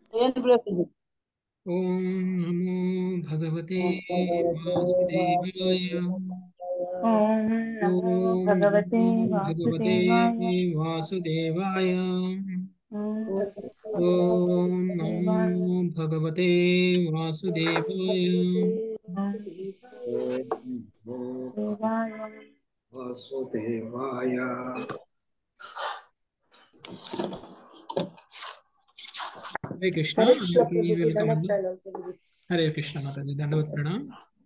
ఓం నమో భగవతే ఓం వాసుదేవాయ. నమో ఓం భగవతే నమో భగవతే వాసుదేవాయ. వాసుదేవాయ. ఓం ఓం నమో దేవాయ. భగవతే వాసుదేవాయ. ఓం దేవాయ. వాసుదేవాయ. హరే కృష్ణ, హరే కృష్ణ అందరికీ ప్రభుజీ, వెల్కమ్ అండి. దండోత్సవం ప్రభుజీ. హరే కృష్ణ మాతాజీ, దండవత్ ప్రణామం.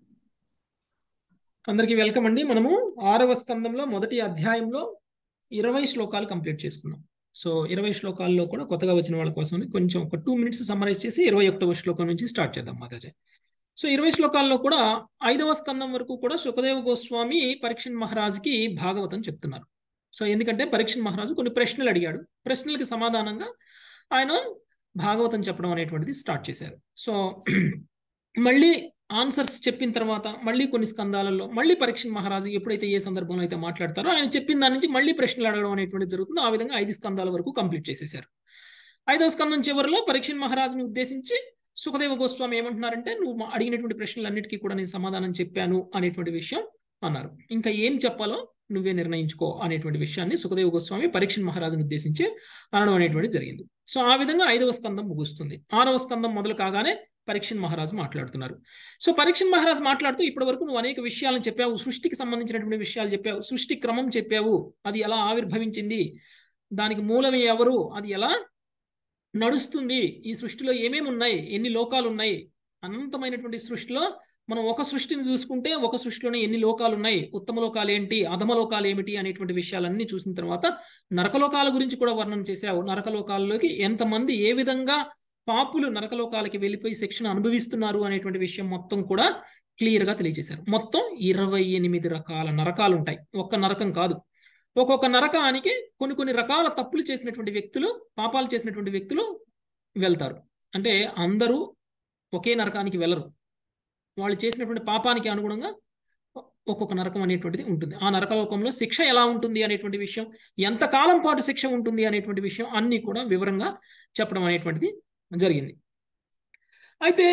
అందరికీ వెల్కమ్ అండి. మనము 6వ స్కందంలో మొదటి అధ్యాయంలో 20 శ్లోకాలు కంప్లీట్ చేసుకున్నాం. సో 20 శ్లోకాల్లో కూడా కొత్తగా వచ్చిన వాళ్ళ కోసం కొంచెం ఒక 2 మినిట్స్ సమ్మరైజ్ చేసి 21వ శ్లోకం నుంచి స్టార్ట్ చేద్దాం మాతాజీ. సో 20 శ్లోకాల్లో కూడా 5వ స్కందం వరకు కూడా సుఖదేవ గోస్వామి పరీక్షణ్ మహారాజుకి భాగవతం చెప్తున్నారు. సో ఎందుకంటే పరీక్షణ్ మహారాజు కొన్ని ప్రశ్నలు అడిగాడు, ప్రశ్నలకి సమాధానంగా ఆయన భాగవతం చెప్పడం అనేటువంటిది స్టార్ట్ చేశారు. సో మళ్ళీ ఆన్సర్స్ చెప్పిన తర్వాత మళ్ళీ కొన్ని స్కందాలలో మళ్ళీ పరీక్షణ్ మహారాజు ఎప్పుడైతే ఏ సందర్భంలో అయితే మాట్లాడతారో ఆయన చెప్పిన దాని నుంచి మళ్ళీ ప్రశ్నలు అడగడం అనేటువంటిది జరుగుతుంది. ఆ విధంగా 5 స్కందాల వరకు కంప్లీట్ చేసేశారు. 5వ స్కందం చివరిలో పరీక్షణ్ మహారాజుని ఉద్దేశించి సుఖదేవ గోస్వామి ఏమంటున్నారంటే, నువ్వు అడిగినటువంటి ప్రశ్నలన్నిటికీ కూడా నేను సమాధానం చెప్పాను అనేటువంటి విషయం అన్నారు. ఇంకా ఏం చెప్పాలో నువ్వే నిర్ణయించుకో అనేటువంటి విషయాన్ని సుఖదేవ గోస్వామి పరీక్షణ్ మహారాజుని ఉద్దేశించి అనడం అనేటువంటిది జరిగింది. సో ఆ విధంగా 5వ స్కందం ముగుస్తుంది. 6వ స్కందం మొదలు కాగానే పరీక్షణ్ మహారాజు మాట్లాడుతున్నారు. సో పరీక్షణ్ మహారాజు మాట్లాడుతూ, ఇప్పటి వరకు నువ్వు అనేక విషయాలను చెప్పావు, సృష్టికి సంబంధించినటువంటి విషయాలు చెప్పావు, సృష్టి క్రమం చెప్పావు, అది ఎలా ఆవిర్భవించింది, దానికి మూలం ఎవరు, అది ఎలా నడుస్తుంది, ఈ సృష్టిలో ఏమేమి ఉన్నాయి, ఎన్ని లోకాలు ఉన్నాయి, అనంతమైనటువంటి సృష్టిలో మనం ఒక సృష్టిని చూసుకుంటే ఒక సృష్టిలోనే ఎన్ని లోకాలు ఉన్నాయి, ఉత్తమ లోకాలు ఏంటి, అధమ లోకాలు ఏమిటి అనేటువంటి విషయాలన్నీ చూసిన తర్వాత నరకలోకాల గురించి కూడా వర్ణన చేశావు. నరకలోకాల్లోకి ఎంతమంది, ఏ విధంగా పాపులు నరకలోకాలకి వెళ్ళిపోయి శిక్షణ అనుభవిస్తున్నారు అనేటువంటి విషయం మొత్తం కూడా క్లియర్ గా తెలియజేశారు. మొత్తం 28 రకాల నరకాలు ఉంటాయి, ఒక్క నరకం కాదు. ఒక్కొక్క నరకానికి కొన్ని కొన్ని రకాల తప్పులు చేసినటువంటి వ్యక్తులు, పాపాలు చేసినటువంటి వ్యక్తులు వెళ్తారు. అంటే అందరూ ఒకే నరకానికి వెళ్ళరు, వాళ్ళు చేసినటువంటి పాపానికి అనుగుణంగా ఒక్కొక్క నరకం అనేటువంటిది ఉంటుంది. ఆ నరకలోకంలో శిక్ష ఎలా ఉంటుంది అనేటువంటి విషయం, ఎంతకాలం పాటు శిక్ష ఉంటుంది అనేటువంటి విషయం అన్నీ కూడా వివరంగా చెప్పడం అనేటువంటిది జరిగింది. అయితే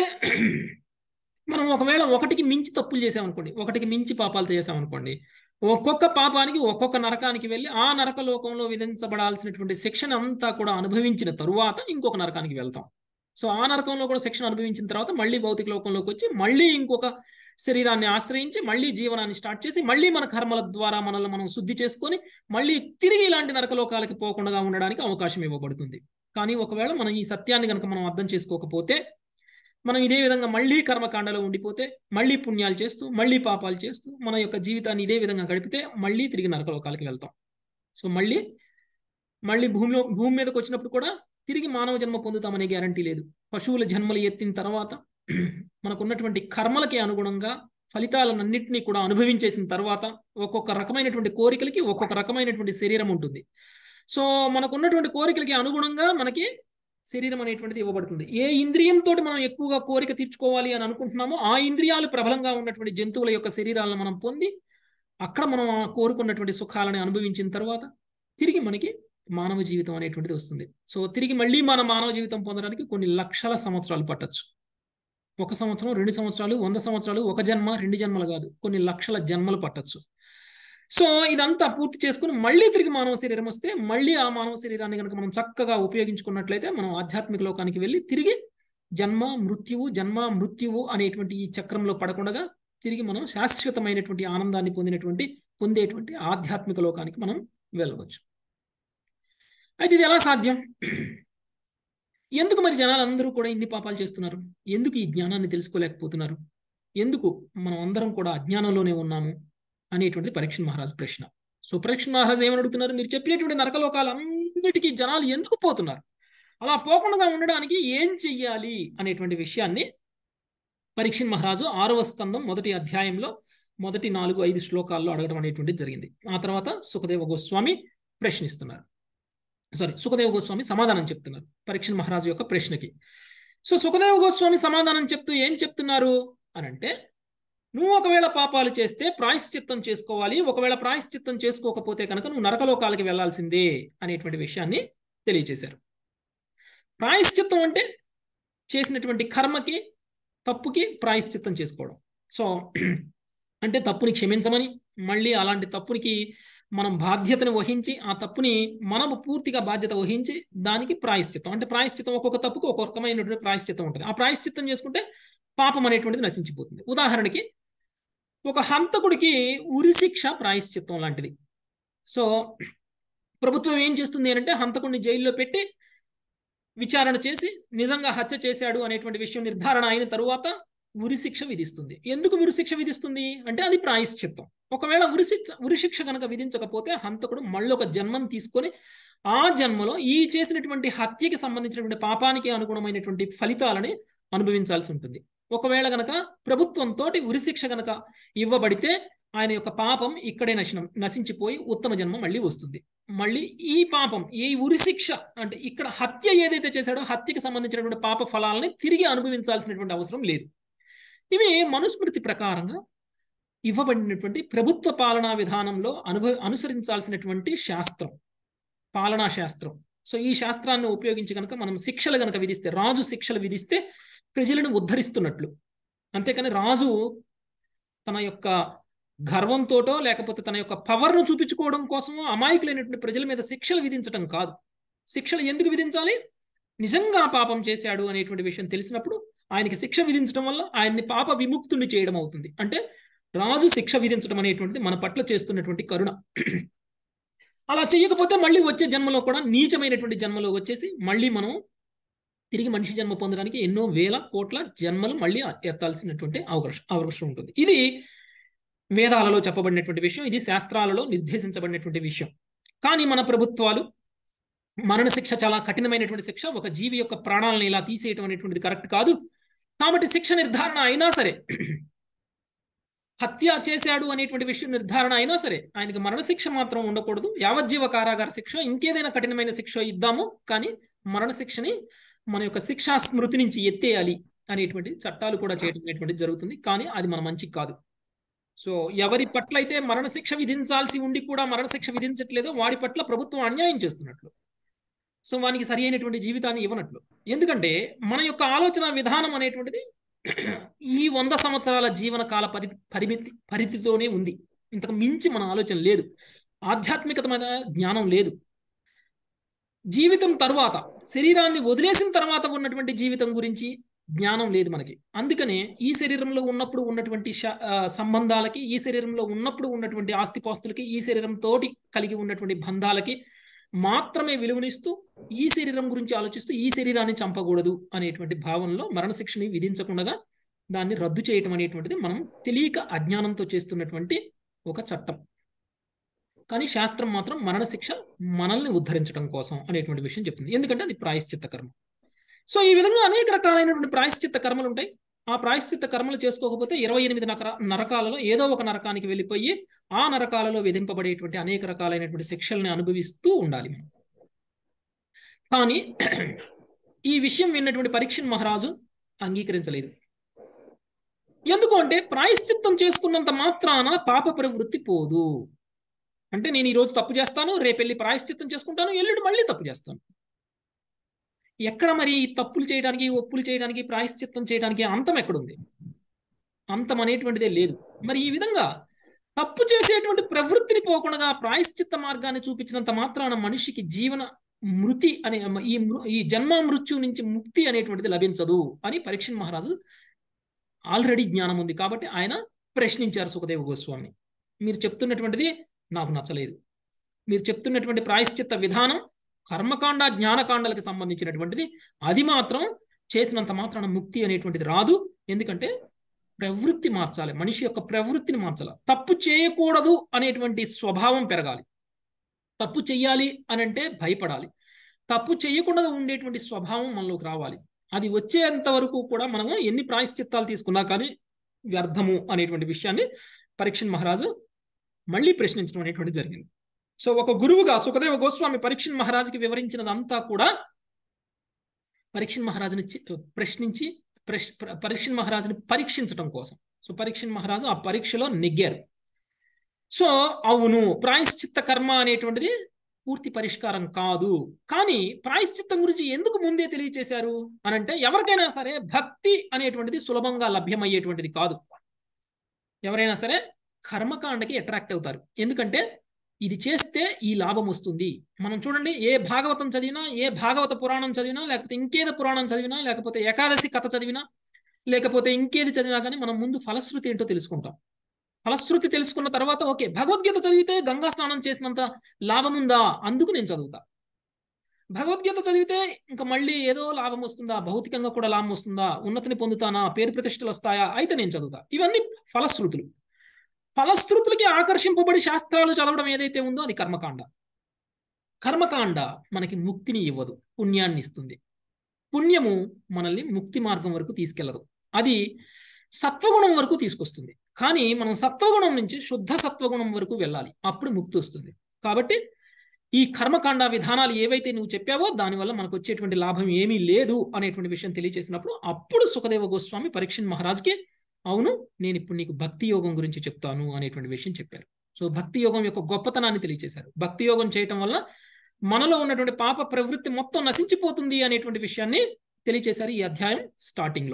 మనం ఒకవేళ ఒకటికి మించి తప్పులు చేసామనుకోండి, ఒకటికి మించి పాపాలు చేసామనుకోండి, ఒక్కొక్క పాపానికి ఒక్కొక్క నరకానికి వెళ్ళి ఆ నరకలోకంలో విధించబడాల్సినటువంటి శిక్షణ అంతా కూడా అనుభవించిన తరువాత ఇంకొక నరకానికి వెళ్తాం. సో ఆ నరకంలో కూడా శిక్షణ అనుభవించిన తర్వాత మళ్ళీ భౌతిక లోకంలోకి వచ్చి మళ్ళీ ఇంకొక శరీరాన్ని ఆశ్రయించి మళ్ళీ జీవనాన్ని స్టార్ట్ చేసి మళ్ళీ మన కర్మల ద్వారా మనల్ని మనం శుద్ధి చేసుకొని మళ్ళీ తిరిగి ఇలాంటి నరకలోకాలకి పోకుండా ఉండడానికి అవకాశం ఇవ్వబడుతుంది. కానీ ఒకవేళ మనం ఈ సత్యాన్ని కనుక మనం అర్థం చేసుకోకపోతే, మనం ఇదే విధంగా మళ్ళీ కర్మకాండలో ఉండిపోతే, మళ్ళీ పుణ్యాలు చేస్తూ మళ్ళీ పాపాలు చేస్తూ మన యొక్క జీవితాన్ని ఇదే విధంగా గడిపితే మళ్ళీ తిరిగి నరకలోకాలకి వెళ్తాం. సో మళ్ళీ భూమి మీదకి వచ్చినప్పుడు కూడా తిరిగి మానవ జన్మ పొందుతామనే గ్యారంటీ లేదు. పశువుల జన్మలు ఎత్తిన తర్వాత మనకున్నటువంటి కర్మలకి అనుగుణంగా ఫలితాలన్నింటినీ కూడా అనుభవించేసిన తర్వాత ఒక్కొక్క రకమైనటువంటి కోరికలకి ఒక్కొక్క రకమైనటువంటి శరీరం ఉంటుంది. సో మనకున్నటువంటి కోరికలకి అనుగుణంగా మనకి శరీరం అనేటువంటిది ఇవ్వబడుతుంది. ఏ ఇంద్రియంతో మనం ఎక్కువగా కోరిక తీర్చుకోవాలి అని అనుకుంటున్నామో ఆ ఇంద్రియాలు ప్రబలంగా ఉన్నటువంటి జంతువుల యొక్క శరీరాలను మనం పొంది అక్కడ మనం కోరుకున్నటువంటి సుఖాలను అనుభవించిన తర్వాత తిరిగి మనకి మానవ జీవితం అనేటువంటిది వస్తుంది. సో తిరిగి మళ్ళీ మన మానవ జీవితం పొందడానికి కొన్ని లక్షల సంవత్సరాలు పట్టచ్చు. 1 సంవత్సరం, 2 సంవత్సరాలు, 100 సంవత్సరాలు, ఒక జన్మ, 2 జన్మలు కాదు, కొన్ని లక్షల జన్మలు పట్టచ్చు. సో ఇదంతా పూర్తి చేసుకుని మళ్ళీ తిరిగి మానవ శరీరం వస్తే మళ్ళీ ఆ మానవ శరీరాన్ని కనుక మనం చక్కగా ఉపయోగించుకున్నట్లయితే మనం ఆధ్యాత్మిక లోకానికి వెళ్ళి తిరిగి జన్మ మృత్యువు అనేటువంటి ఈ చక్రంలో పడకుండా తిరిగి మనం శాశ్వతమైనటువంటి ఆనందాన్ని పొందేటువంటి ఆధ్యాత్మిక లోకానికి మనం వెళ్ళవచ్చు. అయితే ఇది ఎలా సాధ్యం? ఎందుకు మరి జనాలు అందరూ కూడా ఇన్ని పాపాలు చేస్తున్నారు? ఎందుకు ఈ జ్ఞానాన్ని తెలుసుకోలేకపోతున్నారు? ఎందుకు మనం అందరం కూడా అజ్ఞానంలోనే ఉన్నాము అనేటువంటిది పరీక్షణ్ మహారాజు ప్రశ్న. సో పరీక్షణ్ మహారాజు ఏమని అడుగుతున్నారు, మీరు చెప్పినటువంటి నరకలోకాలన్నిటికీ జనాలు ఎందుకు పోతున్నారు, అలా పోకుండా ఉండడానికి ఏం చెయ్యాలి అనేటువంటి విషయాన్ని పరీక్షణ్ మహారాజు 6వ స్కందం మొదటి అధ్యాయంలో మొదటి 4-5 శ్లోకాల్లో అడగడం అనేటువంటిది జరిగింది. ఆ తర్వాత సుఖదేవ గోస్వామి సుఖదేవ గోస్వామి సమాధానం చెప్తున్నారు పరీక్షణ్ మహారాజు యొక్క ప్రశ్నకి. సో సుఖదేవ గోస్వామి సమాధానం చెప్తూ ఏం చెప్తున్నారు అనంటే, నువ్వు ఒకవేళ పాపాలు చేస్తే ప్రాయశ్చిత్తం చేసుకోవాలి, ఒకవేళ ప్రాయశ్చిత్తం చేసుకోకపోతే కనుక నువ్వు నరకలోకాలకి వెళ్లాల్సిందే అనేటువంటి విషయాన్ని తెలియజేశారు. ప్రాయశ్చిత్తం అంటే చేసినటువంటి కర్మకి తప్పుకి ప్రాయశ్చిత్తం చేసుకోవడం. సో అంటే తప్పుని క్షమించమని, మళ్ళీ అలాంటి తప్పునికి మనం బాధ్యతను వహించి ఆ తప్పుని మనము పూర్తిగా బాధ్యత వహించి దానికి ప్రాయశ్చిత్తం. అంటే ప్రాయశ్చిత్తం ఒక్కొక్క తప్పుకు ఒక్కొక్క రకమైనటువంటి ప్రాయశ్చిత్తం ఉంటుంది. ఆ ప్రాయశ్చిత్తం చేసుకుంటే పాపం అనేటువంటిది నశించిపోతుంది. ఉదాహరణకి ఒక హంతకుడికి ఉరిశిక్ష ప్రాయశ్చిత్తం లాంటిది. సో ప్రభుత్వం ఏం చేస్తుంది అంటే హంతకుడిని జైల్లో పెట్టి విచారణ చేసి నిజంగా హత్య చేశాడు అనేటువంటి విషయం నిర్ధారణ అయిన తరువాత ఉరిశిక్ష విధిస్తుంది. ఎందుకు ఉరిశిక్ష విధిస్తుంది అంటే అది ప్రాయశ్చిత్తం. ఒకవేళ ఉరిశిక్ష కనుక విధించకపోతే హంతకుడు మళ్ళీ ఒక జన్మను తీసుకొని ఆ జన్మలో ఈ చేసినటువంటి హత్యకి సంబంధించినటువంటి పాపానికి అనుగుణమైనటువంటి ఫలితాలని అనుభవించాల్సి ఉంటుంది. ఒకవేళ గనక ప్రభుత్వంతో ఉరిశిక్ష గనక ఇవ్వబడితే ఆయన యొక్క పాపం ఇక్కడే నశించిపోయి ఉత్తమ జన్మ మళ్ళీ వస్తుంది. మళ్ళీ ఈ పాపం ఈ ఉరిశిక్ష అంటే ఇక్కడ హత్య ఏదైతే చేశాడో హత్యకి సంబంధించినటువంటి పాప ఫలాలని తిరిగి అనుభవించాల్సినటువంటి అవసరం లేదు. ఇవి మనుస్మృతి ప్రకారంగా ఇవ్వబడినటువంటి ప్రభుత్వ పాలనా విధానంలో అనుసరించాల్సినటువంటి శాస్త్రం, పాలనా శాస్త్రం. సో ఈ శాస్త్రాన్ని ఉపయోగించి కనుక మనం శిక్షలు కనుక విధిస్తే, రాజు శిక్షలు విధిస్తే ప్రజలను ఉద్ధరిస్తున్నట్లు. అంతేకాని రాజు తన యొక్క గర్వంతోటో లేకపోతే తన యొక్క పవర్ను చూపించుకోవడం కోసమో అమాయకులైనటువంటి ప్రజల మీద శిక్షలు విధించడం కాదు. శిక్షలు ఎందుకు విధించాలి? నిజంగా పాపం చేశాడు అనేటువంటి విషయం తెలిసినప్పుడు ఆయనకి శిక్ష విధించడం వల్ల ఆయన్ని పాప విముక్తుని చేయడం అవుతుంది. అంటే రాజు శిక్ష విధించడం అనేటువంటిది మన పట్ల చేస్తున్నటువంటి కరుణ. అలా చేయకపోతే మళ్ళీ వచ్చే జన్మలో కూడా నీచమైనటువంటి జన్మలో వచ్చేసి మళ్ళీ మనం తిరిగి మనిషి జన్మ పొందడానికి ఎన్నో వేల కోట్ల జన్మలు మళ్ళీ ఎత్తాల్సినటువంటి అవకాశం ఉంటుంది. ఇది వేదాలలో చెప్పబడినటువంటి విషయం, ఇది శాస్త్రాలలో నిర్దేశించబడినటువంటి విషయం. కానీ మన ప్రభుత్వాలు మరణశిక్ష చాలా కఠినమైనటువంటి శిక్ష, ఒక జీవి యొక్క ప్రాణాలను ఇలా తీసేయటం అనేటువంటిది కరెక్ట్ కాదు. కాబట్టి శిక్ష నిర్ధారణ అయినా సరే, హత్య చేశాడు అనేటువంటి విషయం నిర్ధారణ అయినా సరే ఆయనకి మరణశిక్ష మాత్రం ఉండకూడదు. యావజ్జీవ కారాగార శిక్ష, ఇంకేదైనా కఠినమైన శిక్ష ఇద్దాము, కానీ మరణశిక్షని మన యొక్క శిక్షా స్మృతి నుంచి ఎత్తేయాలి అనేటువంటి చట్టాలు కూడా చేయడం అనేటువంటిది జరుగుతుంది. కానీ అది మన మంచికి కాదు. సో ఎవరి పట్ల అయితే మరణశిక్ష విధించాల్సి ఉండి కూడా మరణశిక్ష విధించట్లేదో వాడి పట్ల ప్రభుత్వం అన్యాయం చేస్తున్నట్లు. సో వానికి సరి అయినటువంటి జీవితాన్ని ఇవ్వనట్లు. ఎందుకంటే మన యొక్క ఆలోచన విధానం అనేటువంటిది ఈ 100 సంవత్సరాల జీవన కాల పరిధితోనే ఉంది. ఇంతకు మించి మన ఆలోచన లేదు. ఆధ్యాత్మికతమైన జ్ఞానం లేదు. జీవితం తర్వాత, శరీరాన్ని వదిలేసిన తర్వాత ఉన్నటువంటి జీవితం గురించి జ్ఞానం లేదు మనకి. అందుకనే ఈ శరీరంలో ఉన్నప్పుడు ఉన్నటువంటి సంబంధాలకి, ఈ శరీరంలో ఉన్నప్పుడు ఉన్నటువంటి ఆస్తిపాస్తులకి, ఈ శరీరంతో కలిగి ఉన్నటువంటి బంధాలకి మాత్రమే విలువనిస్తూ ఈ శరీరం గురించి ఆలోచిస్తూ ఈ శరీరాన్ని చంపకూడదు అనేటువంటి భావనలో మరణశిక్షని విధించకుండా దాన్ని రద్దు చేయటం అనేటువంటిది మనం తెలియక అజ్ఞానంతో చేస్తున్నటువంటి ఒక చట్టం. కానీ శాస్త్రం మాత్రం మరణశిక్ష మనల్ని ఉద్ధరించడం కోసం అనేటువంటి విషయం చెప్తుంది. ఎందుకంటే అది ప్రాయశ్చిత్త కర్మ. సో ఈ విధంగా అనేక రకాలైనటువంటి ప్రాయశ్చిత్త కర్మలు ఉంటాయి. ఆ ప్రాయశ్చిత్త కర్మలు చేసుకోకపోతే 28 నరకాలలో ఏదో ఒక నరకానికి వెళ్ళిపోయి ఆ నరకాలలో విధింపబడేటువంటి అనేక రకాలైనటువంటి శిక్షల్ని అనుభవిస్తూ ఉండాలి మనం. కానీ ఈ విషయం విన్నటువంటి పరీక్షణ్ మహారాజు అంగీకరించలేదు. ఎందుకు అంటే ప్రాయశ్చిత్తం చేసుకున్నంత మాత్రాన పాప ప్రవృత్తి పోదు. అంటే నేను ఈరోజు తప్పు చేస్తాను, రేపెళ్ళి ప్రాయశ్చిత్తం చేసుకుంటాను, ఎల్లుండి మళ్ళీ తప్పు చేస్తాను. ఎక్కడ మరి తప్పులు చేయడానికి, ఒప్పులు చేయడానికి, ప్రాయశ్చిత్తం చేయడానికి అంతం ఎక్కడుంది? అంతం అనేటువంటిదే లేదు. మరి ఈ విధంగా తప్పు చేసేటువంటి ప్రవృత్తిని పోకుండా ప్రాయశ్చిత్త మార్గాన్ని చూపించినంత మాత్రాన మనిషికి జీవన మృతి అనే ఈ జన్మ మృత్యు నుంచి ముక్తి అనేటువంటిది లభించదు అని పరీక్షణ్ మహారాజు ఆల్రెడీ జ్ఞానం ఉంది కాబట్టి ఆయన ప్రశ్నించారు సుఖదేవ గోస్వామి. మీరు చెప్తున్నటువంటిది నాకు నచ్చలేదు. మీరు చెప్తున్నటువంటి ప్రాయశ్చిత్త విధానం కర్మకాండ జ్ఞానకాండలకు సంబంధించినటువంటిది, అది మాత్రం చేసినంత మాత్రాన ముక్తి అనేటువంటిది రాదు. ఎందుకంటే ప్రవృత్తి మార్చాలి, మనిషి యొక్క ప్రవృత్తిని మార్చాలి. తప్పు చేయకూడదు అనేటువంటి స్వభావం పెరగాలి. తప్పు చెయ్యాలి అని అంటే భయపడాలి. తప్పు చేయకుండా ఉండేటువంటి స్వభావం మనలోకి రావాలి. అది వచ్చేంత వరకు కూడా మనము ఎన్ని ప్రాయశ్చిత్తాలు తీసుకున్నా కానీ వ్యర్థము అనేటువంటి విషయాన్ని పరీక్షణ్ మహారాజు మళ్ళీ ప్రశ్నించడం అనేటువంటి జరిగింది. సో ఒక గురువుగా సుఖదేవ గోస్వామి పరీక్షణ్ మహారాజుకి వివరించినదంతా కూడా పరీక్షణ్ మహారాజుని ప్రశ్నించి పరీక్షణ్ మహారాజుని పరీక్షించడం కోసం. సో పరీక్షణ్ మహారాజు ఆ పరీక్షలో నెగ్గారు. సో అవును, ప్రాయశ్చిత్త కర్మ అనేటువంటిది పూర్తి పరిష్కారం కాదు. కానీ ప్రాయశ్చిత్తం గురించి ఎందుకు ముందే తెలియచేశారు అనంటే, ఎవరికైనా సరే భక్తి అనేటువంటిది సులభంగా లభ్యమయ్యేటువంటిది కాదు. ఎవరైనా సరే కర్మకాండకి అట్రాక్ట్ అవుతారు. ఎందుకంటే ఇది చేస్తే ఈ లాభం వస్తుంది. మనం చూడండి, ఏ భాగవతం చదివినా, ఏ భాగవత పురాణం చదివినా, లేకపోతే ఇంకేదో పురాణం చదివినా, లేకపోతే ఏకాదశి కథ చదివినా, లేకపోతే ఇంకేది చదివినా కానీ మనం ముందు ఫలశ్రుతి ఏంటో తెలుసుకుంటాం. ఫలశ్రుతి తెలుసుకున్న తర్వాత ఓకే, భగవద్గీత చదివితే గంగా స్నానం చేసినంత లాభం ఉందా, అందుకు నేను చదువుతా. భగవద్గీత చదివితే ఇంకా మళ్ళీ ఏదో లాభం వస్తుందా, భౌతికంగా కూడా లాభం వస్తుందా, ఉన్నతిని పొందుతానా, పేరు ప్రతిష్టలు వస్తాయా, అయితే నేను చదువుతా. ఇవన్నీ ఫలశ్రుతులు. ఫలశ్రుతులకి ఆకర్షింపబడి శాస్త్రాలు చదవడం ఏదైతే ఉందో అది కర్మకాండ. కర్మకాండ మనకి ముక్తిని ఇవ్వదు, పుణ్యాన్ని ఇస్తుంది. పుణ్యము మనల్ని ముక్తి మార్గం వరకు తీసుకెళ్లదు, అది సత్వగుణం వరకు తీసుకొస్తుంది. కానీ మనం సత్వగుణం నుంచి శుద్ధ సత్వగుణం వరకు వెళ్ళాలి, అప్పుడు ముక్తి వస్తుంది. కాబట్టి ఈ కర్మకాండ విధానాలు ఏవైతే నువ్వు చెప్పావో దానివల్ల మనకు వచ్చేటువంటి లాభం ఏమీ లేదు అనేటువంటి విషయం తెలియజేసినప్పుడు అప్పుడు సుఖదేవ గోస్వామి పరీక్షణ్ మహారాజ్కి అవును, నేను ఇప్పుడు నీకు భక్తి యోగం గురించి చెప్తాను అనేటువంటి విషయం చెప్పారు. సో భక్తి యోగం యొక్క గొప్పతనాన్ని తెలియజేశారు. భక్తి యోగం చేయటం వల్ల మనలో ఉన్నటువంటి పాప ప్రవృత్తి మొత్తం నశించిపోతుంది అనేటువంటి విషయాన్ని తెలియజేశారు ఈ అధ్యాయం స్టార్టింగ్లో.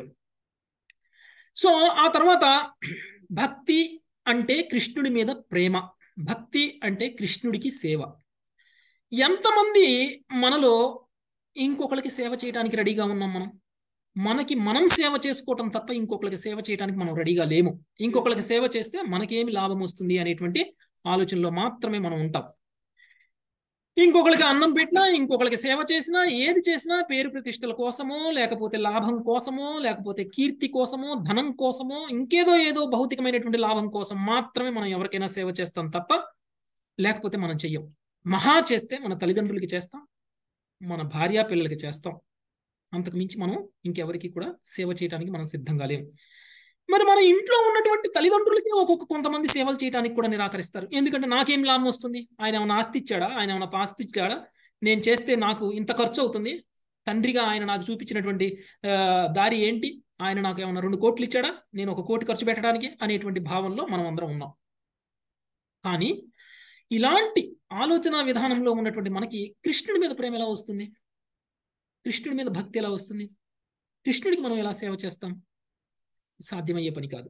సో ఆ తర్వాత భక్తి అంటే కృష్ణుడి మీద ప్రేమ, భక్తి అంటే కృష్ణుడికి సేవ. ఎంతమంది మనలో ఇంకొకరికి సేవ చేయడానికి రెడీగా ఉన్నాం? మనకి మనం సేవ చేసుకోవటం తప్ప ఇంకొకరికి సేవ చేయడానికి మనం రెడీగా లేము. ఇంకొకరికి సేవ చేస్తే మనకేమి లాభం వస్తుంది అనేటువంటి ఆలోచనలో మాత్రమే మనం ఉంటాం. ఇంకొకరికి అన్నం పెట్టినా, ఇంకొకరికి సేవ చేసినా, ఏది చేసినా పేరు ప్రతిష్టల కోసమో, లేకపోతే లాభం కోసమో, లేకపోతే కీర్తి కోసమో, ధనం కోసమో, ఇంకేదో ఏదో భౌతికమైనటువంటి లాభం కోసం మాత్రమే మనం ఎవరికైనా సేవ చేస్తాం తప్ప లేకపోతే మనం చెయ్యం. మహా చేస్తే మన తల్లిదండ్రులకి చేస్తాం, మన భార్యా పిల్లలకి చేస్తాం, అంతకు మించి మనం ఇంకెవరికి కూడా సేవ చేయడానికి మనం సిద్ధంగా లేము. మరి మన ఇంట్లో ఉన్నటువంటి తల్లిదండ్రులకి కొంతమంది సేవలు చేయడానికి కూడా నిరాకరిస్తారు. ఎందుకంటే నాకేం లాభం వస్తుంది, ఆయన ఏమైనా ఆస్తి ఇచ్చాడా, ఆయన ఏమైనా పాస్తి ఇచ్చాడా, నేను చేస్తే నాకు ఇంత ఖర్చు అవుతుంది, తండ్రిగా ఆయన నాకు చూపించినటువంటి దారి ఏంటి, ఆయన నాకు ఏమైనా 2 కోట్లు ఇచ్చాడా, నేను 1 కోటి ఖర్చు పెట్టడానికి అనేటువంటి భావంలో మనం అందరం ఉన్నాం. కానీ ఇలాంటి ఆలోచన విధానంలో ఉన్నటువంటి మనకి కృష్ణుడి మీద ప్రేమ ఎలా వస్తుంది, కృష్ణుడి మీద భక్తి ఎలా వస్తుంది, కృష్ణుడికి మనం ఎలా సేవ చేస్తాం? సాధ్యమయ్యే పని కాదు.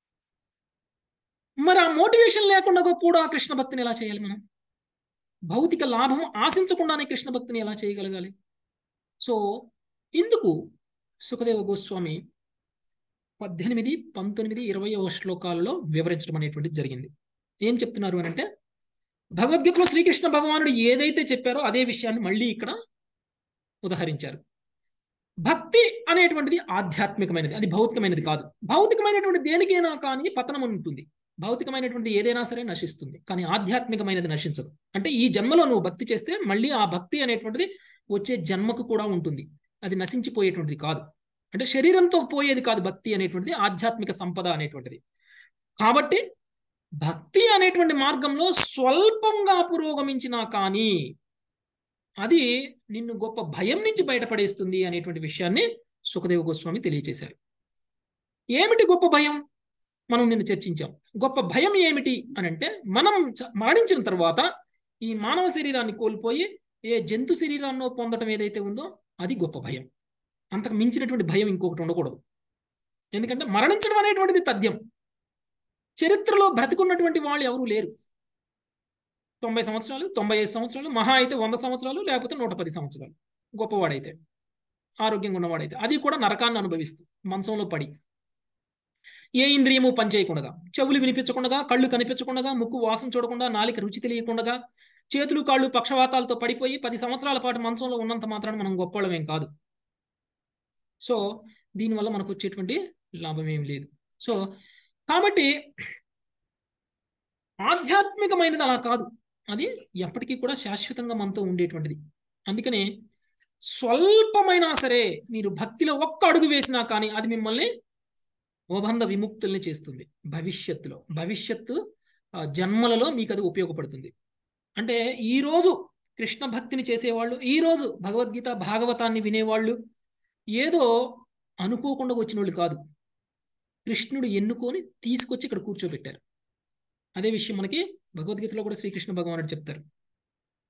మరి ఆ మోటివేషన్ లేకుండా కూడా కృష్ణ భక్తిని ఎలా చేయాలి? మనం భౌతిక లాభం ఆశించకుండానే కృష్ణ భక్తిని ఎలా చేయగలగాలి? సో ఇందుకు సుఖదేవ గోస్వామి 18, 19, 20 శ్లోకాలలో వివరించడం అనేటువంటిది జరిగింది. ఏం చెప్తున్నారు అని అంటే, భగవద్గీతలో శ్రీకృష్ణ భగవానుడు ఏదైతే చెప్పారో అదే విషయాన్ని మళ్ళీ ఇక్కడ ఉదహరించారు. భక్తి అనేటువంటిది ఆధ్యాత్మికమైనది, అది భౌతికమైనది కాదు. భౌతికమైనటువంటి దేనికైనా కానీ పతనం ఉంటుంది, భౌతికమైనటువంటి ఏదైనా సరే నశిస్తుంది, కానీ ఆధ్యాత్మికమైనది నశించదు. అంటే ఈ జన్మలో నువ్వు భక్తి చేస్తే మళ్ళీ ఆ భక్తి అనేటువంటిది వచ్చే జన్మకు కూడా ఉంటుంది, అది నశించిపోయేటువంటిది కాదు. అంటే శరీరంతో పోయేది కాదు భక్తి అనేటువంటిది, ఆధ్యాత్మిక సంపద అనేటువంటిది. కాబట్టి భక్తి అనేటువంటి మార్గంలో స్వల్పంగా పురోగమించినా కానీ అది నిన్ను గొప్ప భయం నుంచి బయటపడేస్తుంది అనేటువంటి విషయాన్ని సుఖదేవ గోస్వామి తెలియజేశారు. ఏమిటి గొప్ప భయం? మనం నిన్ను చర్చించాం. గొప్ప భయం ఏమిటి అని అంటే, మనం మరణించిన తర్వాత ఈ మానవ శరీరాన్ని కోల్పోయి ఏ జంతు శరీరాన్ని పొందడం ఏదైతే ఉందో అది గొప్ప భయం. అంతకు మించినటువంటి భయం ఇంకొకటి ఉండకూడదు. ఎందుకంటే మరణించడం అనేటువంటిది తథ్యం. చరిత్రలో బ్రతికున్నటువంటి వాళ్ళు ఎవరూ లేరు. 90 సంవత్సరాలు, 95 సంవత్సరాలు, మహా అయితే 100 సంవత్సరాలు, లేకపోతే 110 సంవత్సరాలు. గొప్పవాడైతే, ఆరోగ్యంగా ఉన్నవాడైతే, అది కూడా నరకాన్ని అనుభవిస్తూ మంచంలో పడి, ఏ ఇంద్రియము పనిచేయకుండా, చెవులు వినిపించకుండా, కళ్ళు కనిపించకుండా, ముక్కు వాసన చూడకుండా, నాలిక రుచి తెలియకుండా, చేతులు కాళ్ళు పక్షవాతాలతో పడిపోయి 10 సంవత్సరాల పాటు మంచంలో ఉన్నంత మాత్రాన మనం గొప్పవాళ్ళమేం కాదు. సో దీనివల్ల మనకు వచ్చేటువంటి లాభం ఏం లేదు. సో కాబట్టి ఆధ్యాత్మికమైనది అలా కాదు, అది ఎప్పటికీ కూడా శాశ్వతంగా మనతో ఉండేటువంటిది. అందుకనే స్వల్పమైనా సరే మీరు భక్తిలో ఒక్క అడుగు వేసినా కానీ అది మిమ్మల్ని ఓబంధ విముక్తుల్ని చేస్తుంది. భవిష్యత్తు జన్మలలో మీకు అది ఉపయోగపడుతుంది. అంటే ఈరోజు కృష్ణ భక్తిని చేసేవాళ్ళు, ఈరోజు భగవద్గీత భాగవతాన్ని వినేవాళ్ళు ఏదో అనుకోకుండా వచ్చిన వాళ్ళు కాదు, కృష్ణుడు ఎన్నుకొని తీసుకొచ్చి ఇక్కడ కూర్చోబెట్టారు. అదే విషయం మనకి భగవద్గీతలో కూడా శ్రీకృష్ణ భగవానుడు చెప్తారు.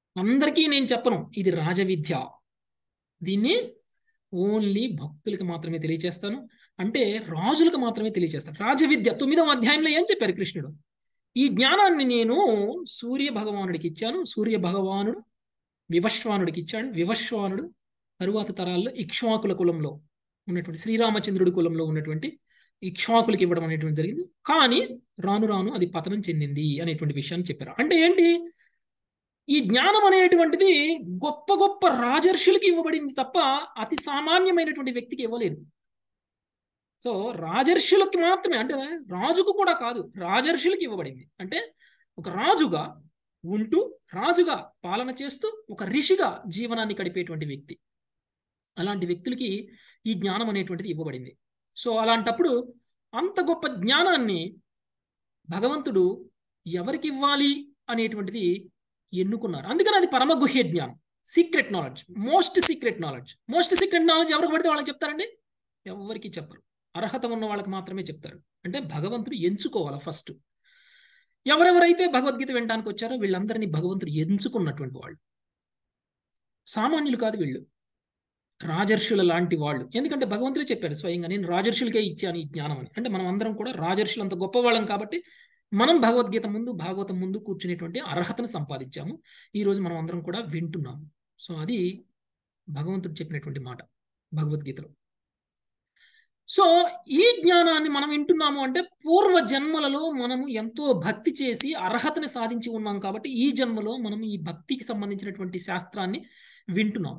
అందరికీ నేను చెప్పను, ఇది రాజవిద్య. దీన్ని ఓన్లీ భక్తులకు మాత్రమే తెలియజేస్తాను, అంటే రాజులకు మాత్రమే తెలియజేస్తాను. రాజవిద్య 9వ అధ్యాయంలో ఏం చెప్పారు కృష్ణుడు? ఈ జ్ఞానాన్ని నేను సూర్య భగవానుడికి ఇచ్చాను, సూర్య భగవానుడు వివశ్వానుడికి ఇచ్చాడు, వివశ్వానుడు తరువాత తరాల్లో ఇక్ష్వాకుల కులంలో ఉన్నటువంటి శ్రీరామచంద్రుడి కులంలో ఉన్నటువంటి ఇక్ష్వాకులకి ఇవ్వడం అనేటువంటి జరిగింది. కానీ రాను రాను అది పతనం చెందింది అనేటువంటి విషయాన్ని చెప్పారు. అంటే ఏంటి? ఈ జ్ఞానం అనేటువంటిది గొప్ప గొప్ప రాజర్షులకి ఇవ్వబడింది తప్ప అతి సామాన్యమైనటువంటి వ్యక్తికి ఇవ్వలేదు. సో రాజర్షులకి మాత్రమే, అంటే రాజుకు కూడా కాదు, రాజర్షులకి ఇవ్వబడింది. అంటే ఒక రాజుగా ఉంటూ రాజుగా పాలన చేస్తూ ఒక ఋషిగా జీవనాన్ని గడిపేటువంటి వ్యక్తి, అలాంటి వ్యక్తులకి ఈ జ్ఞానం అనేటువంటిది ఇవ్వబడింది. సో అలాంటప్పుడు అంత గొప్ప జ్ఞానాన్ని భగవంతుడు ఎవరికి ఇవ్వాలి అనేటువంటిది ఎన్నుకున్నారు. అందుకని అది పరమగుహ్య జ్ఞానం, secret knowledge, most secret knowledge. Most secret knowledge ఎవరికి పడితే వాళ్ళకి చెప్తారండి? ఎవరికి చెప్పరు, అర్హత ఉన్న వాళ్ళకి మాత్రమే చెప్తారు. అంటే భగవంతుడు ఎంచుకోవాలి ఫస్ట్. ఎవరెవరైతే భగవద్గీత వినడానికి వచ్చారో వీళ్ళందరినీ భగవంతుడు ఎంచుకున్నటువంటి వాళ్ళు, సామాన్యులు కాదు వీళ్ళు, రాజర్షుల లాంటి వాళ్ళు. ఎందుకంటే భగవంతుడే చెప్పారు స్వయంగా, నేను రాజర్షులకే ఇచ్చాను ఈ జ్ఞానం అని. అంటే మనం అందరం కూడా రాజర్షులు అంత గొప్పవాళ్ళం కాబట్టి మనం భగవద్గీత ముందు భాగవతం ముందు కూర్చునేటువంటి అర్హతను సంపాదించాము. ఈ రోజు మనం అందరం కూడా వింటున్నాము. సో అది భగవంతుడు చెప్పినటువంటి మాట భగవద్గీతలో. సో ఈ జ్ఞానాన్ని మనం వింటున్నాము అంటే పూర్వ జన్మలలో మనము ఎంతో భక్తి చేసి అర్హతని సాధించి ఉన్నాం కాబట్టి ఈ జన్మలో మనం ఈ భక్తికి సంబంధించినటువంటి శాస్త్రాన్ని వింటున్నాం.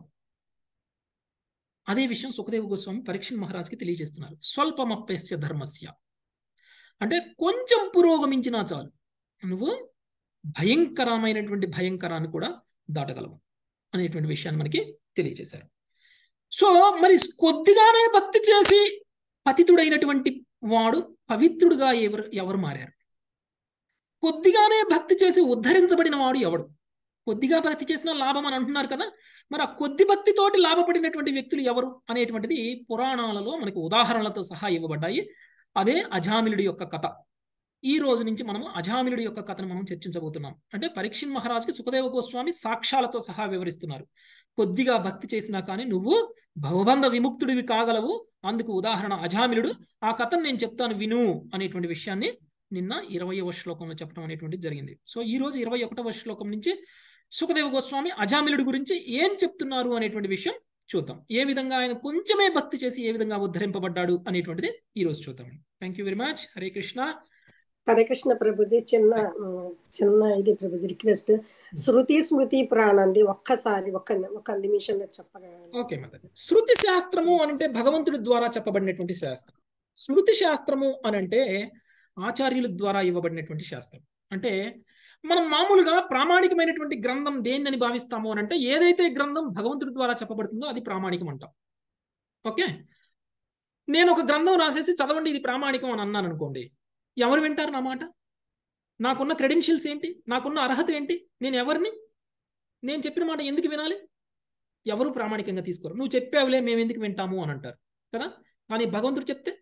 అదే విషయం సుఖదేవ గోస్వామి పరీక్షణ్ మహారాజ్కి తెలియజేస్తున్నారు. స్వల్పమప్యస్య ధర్మస్య, అంటే కొంచెం పురోగమించినా చాలు, నువ్వు భయంకరమైనటువంటి భయంకరాన్ని కూడా దాటగలవు అనేటువంటి విషయాన్ని మనకి తెలియజేశారు. సో మరి కొద్దిగానే భక్తి చేసి పతితుడైనటువంటి వాడు పవిత్రుడుగా ఎవరు మారారు? కొద్దిగానే భక్తి చేసి ఉద్ధరించబడిన వాడు ఎవడు? కొద్దిగా భక్తి చేసిన లాభం అని అంటున్నారు కదా, మరి ఆ కొద్ది భక్తితోటి లాభపడినటువంటి వ్యక్తులు ఎవరు అనేటువంటిది పురాణాలలో మనకు ఉదాహరణలతో సహా ఇవ్వబడ్డాయి. అదే అజామిలుడి యొక్క కథ. ఈ రోజు నుంచి మనము అజామిలుడి యొక్క కథను మనం చర్చించబోతున్నాం. అంటే పరీక్షణ్ మహారాజ్కి సుఖదేవ గోస్వామి సాక్ష్యాలతో సహా వివరిస్తున్నారు. కొద్దిగా భక్తి చేసినా కానీ నువ్వు భవబంధ విముక్తుడివి కాగలవు, అందుకు ఉదాహరణ అజామిలుడు. ఆ కథను నేను చెప్తాను విను అనేటువంటి విషయాన్ని నిన్న 20వ శ్లోకంలో చెప్పడం అనేటువంటిది జరిగింది. సో ఈ రోజు 21వ శ్లోకం నుంచి సుఖదేవ గోస్వామి అజామిలుడి గురించి ఏం చెప్తున్నారు అనేటువంటి విషయం చూద్దాం. ఏ విధంగా ఆయన కొంచెమే భక్తి చేసి ఏ విధంగా ఉద్ధరింపబడ్డాడు అనేటువంటిది ఈ రోజు చూద్దాం. Thank you very much. Hare Krishna. Hare Krishna Prabhuji. చిన్న ఇది ప్రభుజీ రిక్వెస్ట్, శృతి స్మృతి ప్రాణంది ఒక్కసారి ఒక నిమిషంలో చెప్పగలరు? Okay mother. శృతి శాస్త్రము అంటే భగవంతుడి ద్వారా చెప్పబడినటువంటి శాస్త్రం. స్మృతి శాస్త్రము అనంటే ఆచార్యుల ద్వారా ఇవ్వబడినటువంటి శాస్త్రం. అంటే మనం మామూలుగా ప్రామాణికమైనటువంటి గ్రంథం దేన్నని భావిస్తాము అని అంటే ఏదైతే గ్రంథం భగవంతుడి ద్వారా చెప్పబడుతుందో అది ప్రామాణికం అంటాం. ఓకే, నేను ఒక గ్రంథం రాసేసి చదవండి ఇది ప్రామాణికం అని అన్నాను అనుకోండి, ఎవరు వింటారు నా మాట? నాకున్న క్రెడెన్షియల్స్ ఏంటి? నాకున్న అర్హత ఏంటి? నేను ఎవరిని? నేను చెప్పిన మాట ఎందుకు వినాలి? ఎవరు ప్రామాణికంగా తీసుకోరు. నువ్వు చెప్పావులే మేము ఎందుకు వింటాము అని అంటారు కదా. కానీ భగవంతుడు చెప్తే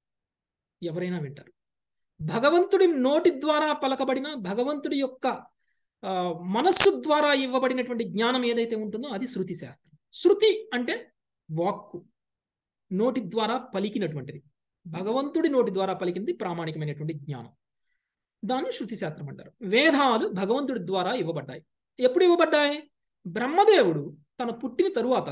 ఎవరైనా వింటారు. భగవంతుడి నోటి ద్వారా పలకబడిన, భగవంతుడి యొక్క మనస్సు ద్వారా ఇవ్వబడినటువంటి జ్ఞానం ఏదైతే ఉంటుందో అది శృతి శాస్త్రం. శృతి అంటే వాక్కు, నోటి ద్వారా పలికినటువంటిది. భగవంతుడి నోటి ద్వారా పలికింది ప్రామాణికమైనటువంటి జ్ఞానం, దాన్ని శృతి శాస్త్రం అంటారు. వేదాలు భగవంతుడి ద్వారా ఇవ్వబడ్డాయి. ఎప్పుడు ఇవ్వబడ్డాయి? బ్రహ్మదేవుడు తను పుట్టిన తరువాత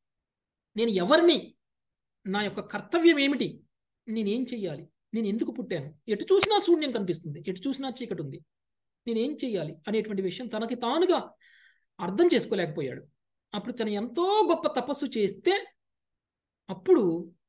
నేను ఎవరిని, నా యొక్క కర్తవ్యం ఏమిటి, నేనేం చెయ్యాలి, నేను ఎందుకు పుట్టాను, ఎటు చూసినా శూన్యం కనిపిస్తుంది, ఎటు చూసినా చీకటి ఉంది, నేనేం చెయ్యాలి అనేటువంటి విషయం తనకి తానుగా అర్థం చేసుకోలేకపోయాడు. అప్పుడు తను ఎంతో గొప్ప తపస్సు చేస్తే అప్పుడు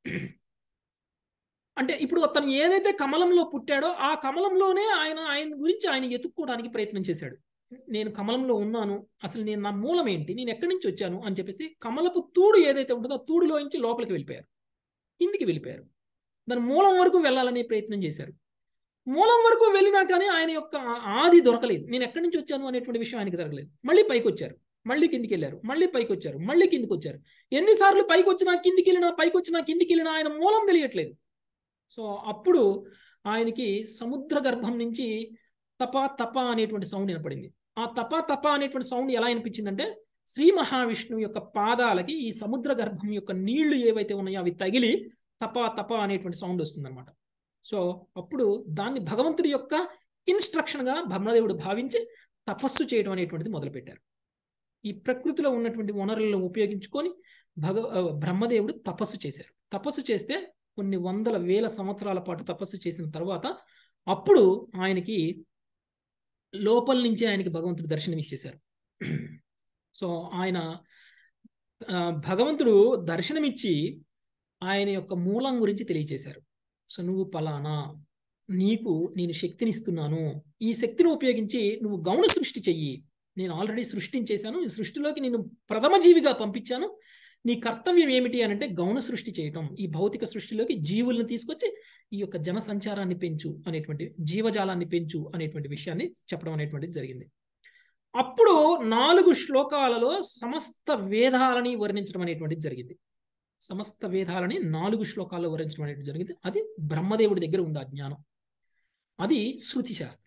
అంటే ఇప్పుడు తను ఏదైతే కమలంలో పుట్టాడో ఆ కమలంలోనే ఆయన గురించి ఆయన ఎత్తుక్కోవడానికి ప్రయత్నం చేశాడు. నేను కమలంలో ఉన్నాను, అసలు నేను నా మూలం ఏంటి, నేను ఎక్కడి నుంచి వచ్చాను అని చెప్పేసి కమలపు తూడు ఏదైతే ఉంటుందో ఆ తూడులోంచి లోపలికి వెళ్ళిపోయారు, కిందికి వెళ్ళిపోయారు. దాని మూలం వరకు వెళ్ళాలనే ప్రయత్నం చేశారు. మూలం వరకు వెళ్ళినా కానీ ఆయన యొక్క ఆది దొరకలేదు. నేను ఎక్కడి నుంచి వచ్చాను అనేటువంటి విషయం ఆయనకి దొరకలేదు. మళ్ళీ పైకి వచ్చారు, మళ్ళీ కిందికి వెళ్ళారు, మళ్ళీ పైకి వచ్చారు, మళ్ళీ కిందికి వచ్చారు. ఎన్నిసార్లు పైకి వచ్చినా కిందికి వెళ్ళినా, పైకి వచ్చినా కిందికి వెళ్ళినా ఆయన మూలం తెలియట్లేదు. సో అప్పుడు ఆయనకి సముద్ర గర్భం నుంచి తప తప అనేటువంటి సౌండ్ వినపడింది. ఆ తప తప అనేటువంటి సౌండ్ ఎలా అనిపించిందంటే శ్రీ మహావిష్ణువు యొక్క పాదాలకి ఈ సముద్ర గర్భం యొక్క నీళ్లు ఏవైతే ఉన్నాయో అవి తగిలి తప తప అనేటువంటి సౌండ్ వస్తుందన్నమాట. సో అప్పుడు దాన్ని భగవంతుడి యొక్క ఇన్స్ట్రక్షన్గా బ్రహ్మదేవుడు భావించి తపస్సు చేయడం అనేటువంటిది మొదలుపెట్టారు. ఈ ప్రకృతిలో ఉన్నటువంటి వనరులను ఉపయోగించుకొని బ్రహ్మదేవుడు తపస్సు చేశారు. తపస్సు చేస్తే కొన్ని వందల వేల సంవత్సరాల పాటు తపస్సు చేసిన తర్వాత అప్పుడు ఆయనకి లోపల నుంచి ఆయనకి భగవంతుడు దర్శనం ఇచ్చేశారు. సో ఆయన భగవంతుడు దర్శనమిచ్చి ఆయన యొక్క మూలం గురించి తెలియచేశారు. సో నువ్వు పలానా, నీకు నేను శక్తినిస్తున్నాను, ఈ శక్తిని ఉపయోగించి నువ్వు గౌణ సృష్టి చెయ్యి, నేను ఆల్రెడీ సృష్టించేశాను, ఈ సృష్టిలోకి నేను ప్రథమ జీవిగా పంపించాను, నీ కర్తవ్యం ఏమిటి అని అంటే గౌణ సృష్టి చేయటం, ఈ భౌతిక సృష్టిలోకి జీవులను తీసుకొచ్చి ఈ యొక్క జన సంచారాన్ని పెంచు అనేటువంటి, జీవజాలాన్ని పెంచు అనేటువంటి విషయాన్ని చెప్పడం అనేటువంటిది జరిగింది. అప్పుడు 4 శ్లోకాలలో సమస్త వేదాలని వర్ణించడం అనేటువంటిది జరిగింది. సమస్త వేదాలని 4 శ్లోకాల్లో వర్ణించడం అనేటువంటి జరిగింది. అది బ్రహ్మదేవుడి దగ్గర ఉంది ఆ జ్ఞానం. అది శృతి శాస్త్రం.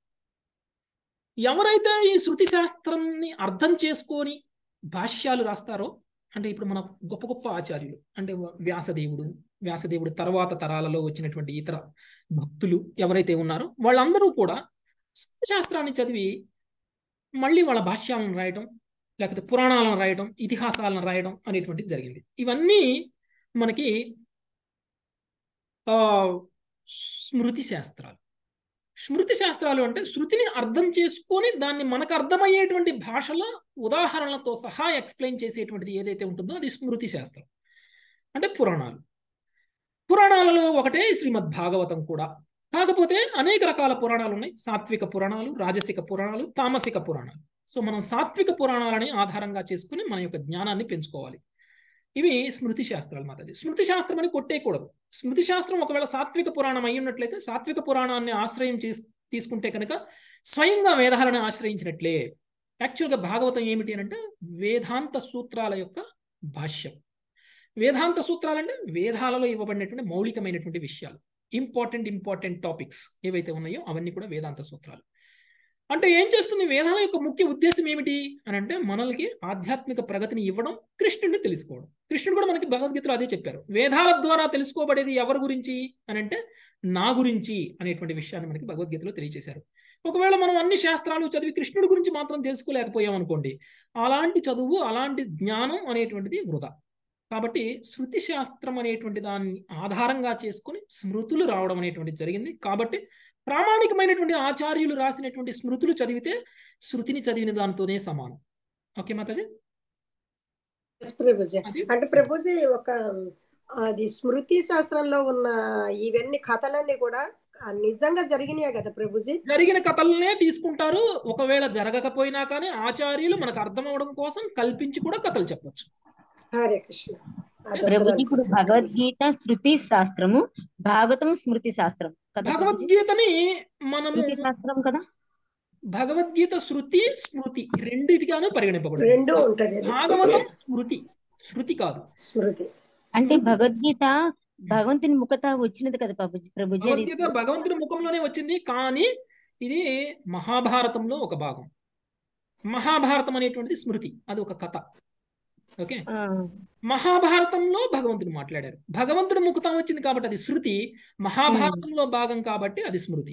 ఎవరైతే ఈ శృతి శాస్త్రాన్ని అర్థం చేసుకొని భాష్యాలు రాస్తారో, అంటే ఇప్పుడు మన గొప్ప గొప్ప ఆచార్యులు అంటే వ్యాసదేవుడు తర్వాత తరాలలో వచ్చినటువంటి ఇతర భక్తులు ఎవరైతే ఉన్నారో వాళ్ళందరూ కూడా శృతి శాస్త్రాన్ని చదివి మళ్ళీ వాళ్ళ భాష్యాలను రాయడం, లేకపోతే పురాణాలను రాయడం, ఇతిహాసాలను రాయడం అనేటువంటిది జరిగింది. ఇవన్నీ మనకి స్మృతి శాస్త్రాలు. స్మృతి శాస్త్రాలు అంటే శృతిని అర్థం చేసుకొని దాన్ని మనకు అర్థమయ్యేటువంటి భాషలో ఉదాహరణలతో సహా ఎక్స్ప్లెయిన్ చేసేటువంటిది ఏదైతే ఉంటుందో అది స్మృతి శాస్త్రం. అంటే పురాణాలలో ఒకటే శ్రీమద్ భాగవతం కూడా. కాకపోతే అనేక రకాల పురాణాలు ఉన్నాయి. సాత్విక పురాణాలు, రాజసిక పురాణాలు, తామసిక పురాణాలు. సో మనం సాత్విక పురాణాలని ఆధారంగా చేసుకుని మన యొక్క జ్ఞానాన్ని పెంచుకోవాలి. ఇవి స్మృతి శాస్త్రాలు మాతాజీ. స్మృతి శాస్త్రం అని కొట్టేయకూడదు. స్మృతి శాస్త్రం ఒకవేళ సాత్విక పురాణం అయి ఉన్నట్లయితే సాత్విక పురాణాన్ని ఆశ్రయం తీసుకుంటే కనుక స్వయంగా వేదాలను ఆశ్రయించినట్లే. యాక్చువల్గా భాగవతం ఏమిటి అని అంటే వేదాంత సూత్రాల యొక్క భాష్యం. వేదాంత సూత్రాలంటే వేదాలలో ఇవ్వబడినటువంటి మౌలికమైనటువంటి విషయాలు, ఇంపార్టెంట్ టాపిక్స్ ఏవైతే ఉన్నాయో అవన్నీ కూడా వేదాంత సూత్రాలు. అంటే ఏం చేస్తుంది? వేదాల యొక్క ముఖ్య ఉద్దేశం ఏమిటి అని అంటే మనల్కి ఆధ్యాత్మిక ప్రగతిని ఇవ్వడం, కృష్ణుడిని తెలుసుకోవడం. కృష్ణుడు కూడా మనకి భగవద్గీతలో అదే చెప్పారు. వేదాల ద్వారా తెలుసుకోబడేది ఎవరి గురించి అని అంటే నా గురించి అనేటువంటి విషయాన్ని మనకి భగవద్గీతలో తెలియజేశారు. ఒకవేళ మనం అన్ని శాస్త్రాలు చదివి కృష్ణుడి గురించి మాత్రం తెలుసుకోలేకపోయాం అనుకోండి, అలాంటి చదువు, అలాంటి జ్ఞానం అనేటువంటిది వృధా. కాబట్టి శృతి శాస్త్రం అనేటువంటి దాన్ని ఆధారంగా చేసుకుని స్మృతులు రావడం అనేటువంటిది జరిగింది. కాబట్టి ప్రామాణికమైనటువంటి ఆచార్యులు రాసినటువంటి స్మృతులు చదివితే శృతిని చదివిన దానితోనే సమానం. ఓకే మాతాజీ. ప్రభుజీ అంటే ప్రభుజీ ఒక అది స్మృతి శాస్త్రంలో ఉన్న ఇవన్నీ కథలన్నీ కూడా నిజంగా జరిగినాయే కదా ప్రభుజీ? జరిగిన కథలనే తీసుకుంటారు. ఒకవేళ జరగకపోయినా కానీ ఆచార్యులు మనకు అర్థం అవడం కోసం కల్పించి కూడా కథలు చెప్పొచ్చు. హరే కృష్ణ. ప్రభుజీ ఇప్పుడు భగవద్గీత శృతి శాస్త్రము, భాగవతం స్మృతి శాస్త్రం కదా? భగవద్గీతని మనం శృతి శాస్త్రం కదా? భగవద్గీత శృతి స్మృతి రెండిటిగాను పరిగణింపబడుతుంది. రెండు ఉంటది. భాగవతం స్మృతి, శృతి కాదు. స్మృతి అంటే భగవద్గీత భగవంతుని ముఖత వచ్చినది కదా ప్రభుజీ? భగవద్గీత భగవంతుని ముఖంలోనే వచ్చింది, కానీ ఇది మహాభారతంలో ఒక భాగం. మహాభారతం అనేటువంటిది స్మృతి, అది ఒక కథ. ఓకే, మహాభారతంలో భగవంతుడు మాట్లాడారు, భగవంతుడు ముఖతం వచ్చింది కాబట్టి అది శృతి. మహాభారతంలో భాగం కాబట్టి అది స్మృతి.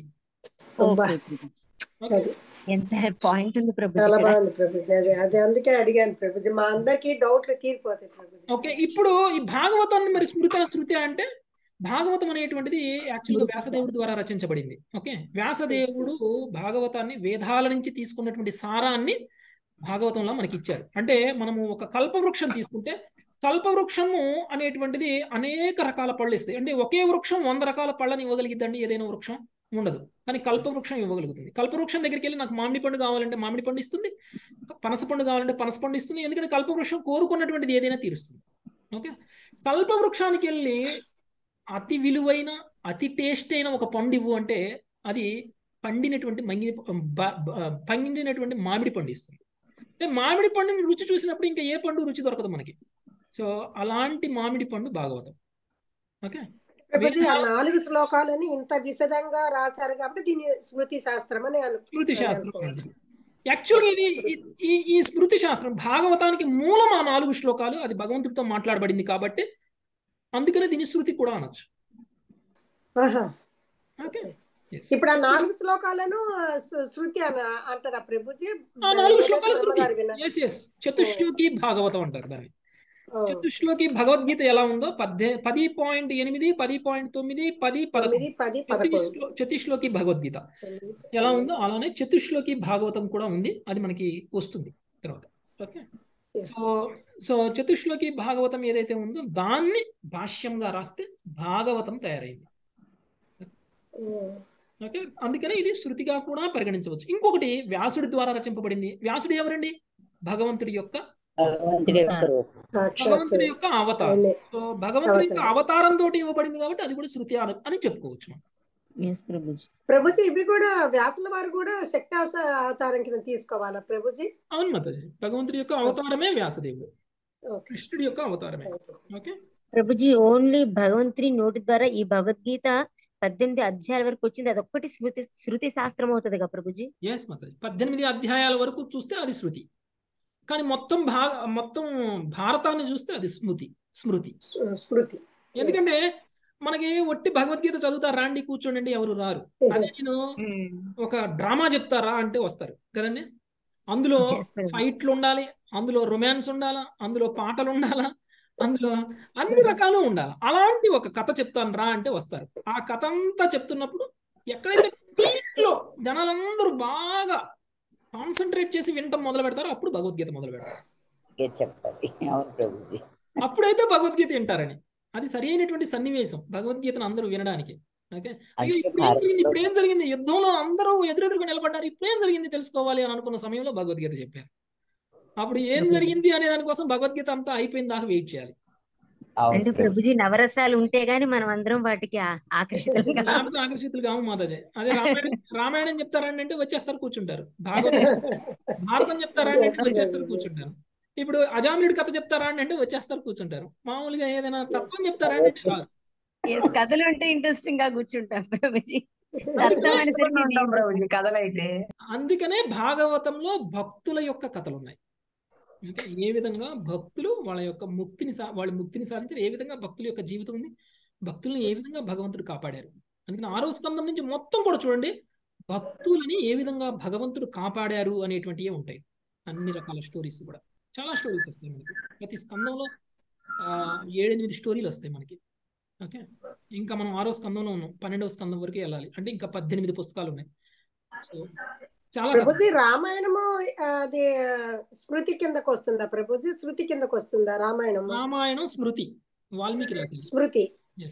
ఎంత పాయింట్ ఉంది ప్రభుజీ. చాలా బాగుంది ప్రభుజీ. అదే అందుకే అడిగాను ప్రభుజీ, మా అందరికి డౌట్లు తీరిపోతాయి ప్రభుజీ. ఓకే, ఇప్పుడు ఈ భాగవతాన్ని మరి శృతి అంటే భాగవతం అనేటువంటిది యాక్చువల్గా వ్యాసదేవుడి ద్వారా రచించబడింది. ఓకే, వ్యాసదేవుడు భాగవతాన్ని వేదాల నుంచి తీసుకున్నటువంటి సారాన్ని భాగవతంలో మనకి ఇచ్చారు. అంటే మనము ఒక కల్పవృక్షం తీసుకుంటే కల్పవృక్షము అనేటువంటిది అనేక రకాల పళ్ళు ఇస్తాయి. అంటే ఒకే వృక్షం 100 రకాల పళ్ళని ఇవ్వగలిగిద్దండి ఏదైనా వృక్షం? ఉండదు. కానీ కల్పవృక్షం ఇవ్వగలుగుతుంది. కల్పవృక్షం దగ్గరికి వెళ్ళి నాకు మామిడి పండు కావాలంటే మామిడి పండు ఇస్తుంది, పనస పండు కావాలంటే పనస పండు ఇస్తుంది. ఎందుకంటే కల్పవృక్షం కోరుకున్నటువంటిది ఏదైనా తీరుస్తుంది. ఓకే, కల్పవృక్షానికి వెళ్ళి అతి విలువైన అతి టేస్ట్ అయిన ఒక పండు ఇవ్వు అంటే అది పండినటువంటి మామిడి పండు ఇస్తుంది. అంటే మామిడి పండుని రుచి చూసినప్పుడు ఇంకా ఏ పండు రుచి దొరకదు మనకి. సో అలాంటి మామిడి పండు భాగవతం. ఓకే, 4 శ్లోకాలని ఇంత విశదంగా రాశారు కాబట్టి దీన్ని స్మృతి శాస్త్రం అని స్మృతి శాస్త్రం. యాక్చువల్గా ఇది ఈ స్మృతి శాస్త్రం భాగవతానికి మూలం ఆ 4 శ్లోకాలు, అది భగవంతుడితో మాట్లాడబడింది కాబట్టి అందుకనే దీన్ని శృతి కూడా అనొచ్చు. ఓకే, ఇప్పుడు ఆ 4 శ్లోకాలను శృతి అంటారా ప్రభుజీ? ఆ 4 శ్లోకాలు శృతి. చతుశ్లోకి భాగవతం అంటారు దాన్ని. చతుశ్లోకి భగవద్గీత ఎలా ఉందో 10.8, 10.9, 10, 11 చతుశ్లోకి భగవద్గీత ఎలా ఉందో అలానే చతుశ్లోకి భాగవతం కూడా ఉంది. అది మనకి వస్తుంది తర్వాత. ఓకే, సో చతుశ్లోకి భాగవతం ఏదైతే ఉందో దాన్ని భాష్యంగా రాస్తే భాగవతం తయారైంది. ఓకే, అందుకనే ఇది శృతిగా కూడా పరిగణించవచ్చు. ఇంకొకటి వ్యాసుడి ద్వారా రచింపబడింది. వ్యాసుడు ఎవరండి? భగవంతుడి యొక్క అవతారం. సో భగవంతుడి యొక్క అవతారంతో ఇవ్వబడింది కాబట్టి అది కూడా శృతి అని చెప్పుకోవచ్చు మనం. ప్రభుజీ ఇవి కూడా వ్యాసుల వారు కూడా శక్తి అవతారం కింద తీసుకోవాలా ప్రభుజీ? అవును మాతాజీ, భగవంతుడి యొక్క అవతారమే వ్యాసదేవుడు, కృష్ణుడి యొక్క అవతారమే. ఓకే ప్రభుజీ, ఓన్లీ భగవంతుడి నోటి ద్వారా ఈ భగవద్గీత 18 అధ్యాయాల వరకు వచ్చింది, అదొక్కటి శృతి శాస్త్రం అవుతుంది కదా ప్రభుజీ? ఎస్ మాతాజీ, 18 అధ్యాయాల వరకు చూస్తే అది శృతి, కానీ మొత్తం భారతాన్ని చూస్తే అది స్మృతి. ఎందుకంటే మనకి ఒట్టి భగవద్గీత చదువుతారా అండి, కూర్చోండి, ఎవరు రారు. అదే నేను ఒక డ్రామా చెప్తారా అంటే వస్తారు కదండి. అందులో ఫైట్లు ఉండాలి, అందులో రొమాన్స్ ఉండాలా, అందులో పాటలు ఉండాలా, అందులో అన్ని రకాలు ఉండాలి. అలాంటి ఒక కథ చెప్తాను రా అంటే వస్తారు. ఆ కథ అంతా చెప్తున్నప్పుడు ఎక్కడైతే దీంట్లో జనాలందరూ బాగా కాన్సన్ట్రేట్ చేసి వినటం మొదలు పెడతారో అప్పుడు భగవద్గీత మొదలు పెడతారు. అప్పుడైతే భగవద్గీత వింటారని. అది సరి అయినటువంటి సన్నివేశం భగవద్గీతను అందరూ వినడానికి. ఓకే, అయ్యో ఇప్పుడు ఏం జరిగింది, యుద్ధంలో అందరూ ఎదురెదురుగా నిలబడ్డారు, ఇప్పుడు ఏం జరిగింది తెలుసుకోవాలి అని అనుకున్న సమయంలో భగవద్గీత చెప్పారు. అప్పుడు ఏం జరిగింది అనే దానికోసం భగవద్గీత అంతా అయిపోయిన దాకా వెయిట్ చేయాలి. అంటే ప్రభుజీ నవరసాలు ఉంటే గానీ మనం అందరం వాటికి ఆకర్షితులు కావు మాతాజీ. అదే రామాయణం చెప్తారండి అంటే వచ్చేస్తారు కూర్చుంటారు, భారతం చెప్తారండి అంటే వచ్చేస్తారు కూర్చుంటారు. ఇప్పుడు అజామిలుడి కథ చెప్తారా అంటే వచ్చేస్తారు కూర్చుంటారు. మామూలుగా ఏదైనా తత్వం చెప్తారా అంటే కాదు. కథలు అంటే ఇంట్రెస్టింగ్ గా కూర్చుంటారు ప్రభుజీ. అందుకనే భాగవతంలో భక్తుల యొక్క కథలు ఉన్నాయి. అంటే ఏ విధంగా భక్తులు వాళ్ళ ముక్తిని సాధించారు, ఏ విధంగా భక్తుల యొక్క జీవితం ఉంది, భక్తుల్ని ఏ విధంగా భగవంతుడు కాపాడారు. అందుకని 6వ స్కందం నుంచి మొత్తం కూడా చూడండి, భక్తులని ఏ విధంగా భగవంతుడు కాపాడారు అనేటువంటివే ఉంటాయి. అన్ని రకాల స్టోరీస్ కూడా, చాలా స్టోరీస్ వస్తాయి మనకి. ప్రతి స్కందంలో 7-8 స్టోరీలు వస్తాయి మనకి. ఓకే, ఇంకా మనం 6వ స్కందంలో ఉన్నాం, 12వ స్కందం వరకు వెళ్ళాలి అంటే ఇంకా 18 పుస్తకాలు ఉన్నాయి. సో చాలా ప్రభుజీ రామాయణము అది స్మృతి కిందకు వస్తుందా ప్రభుజీ? శృతి కిందకు వస్తుందా రామాయణం? రామాయణం స్మృతి, వాల్మీకి రాసింది స్మృతి.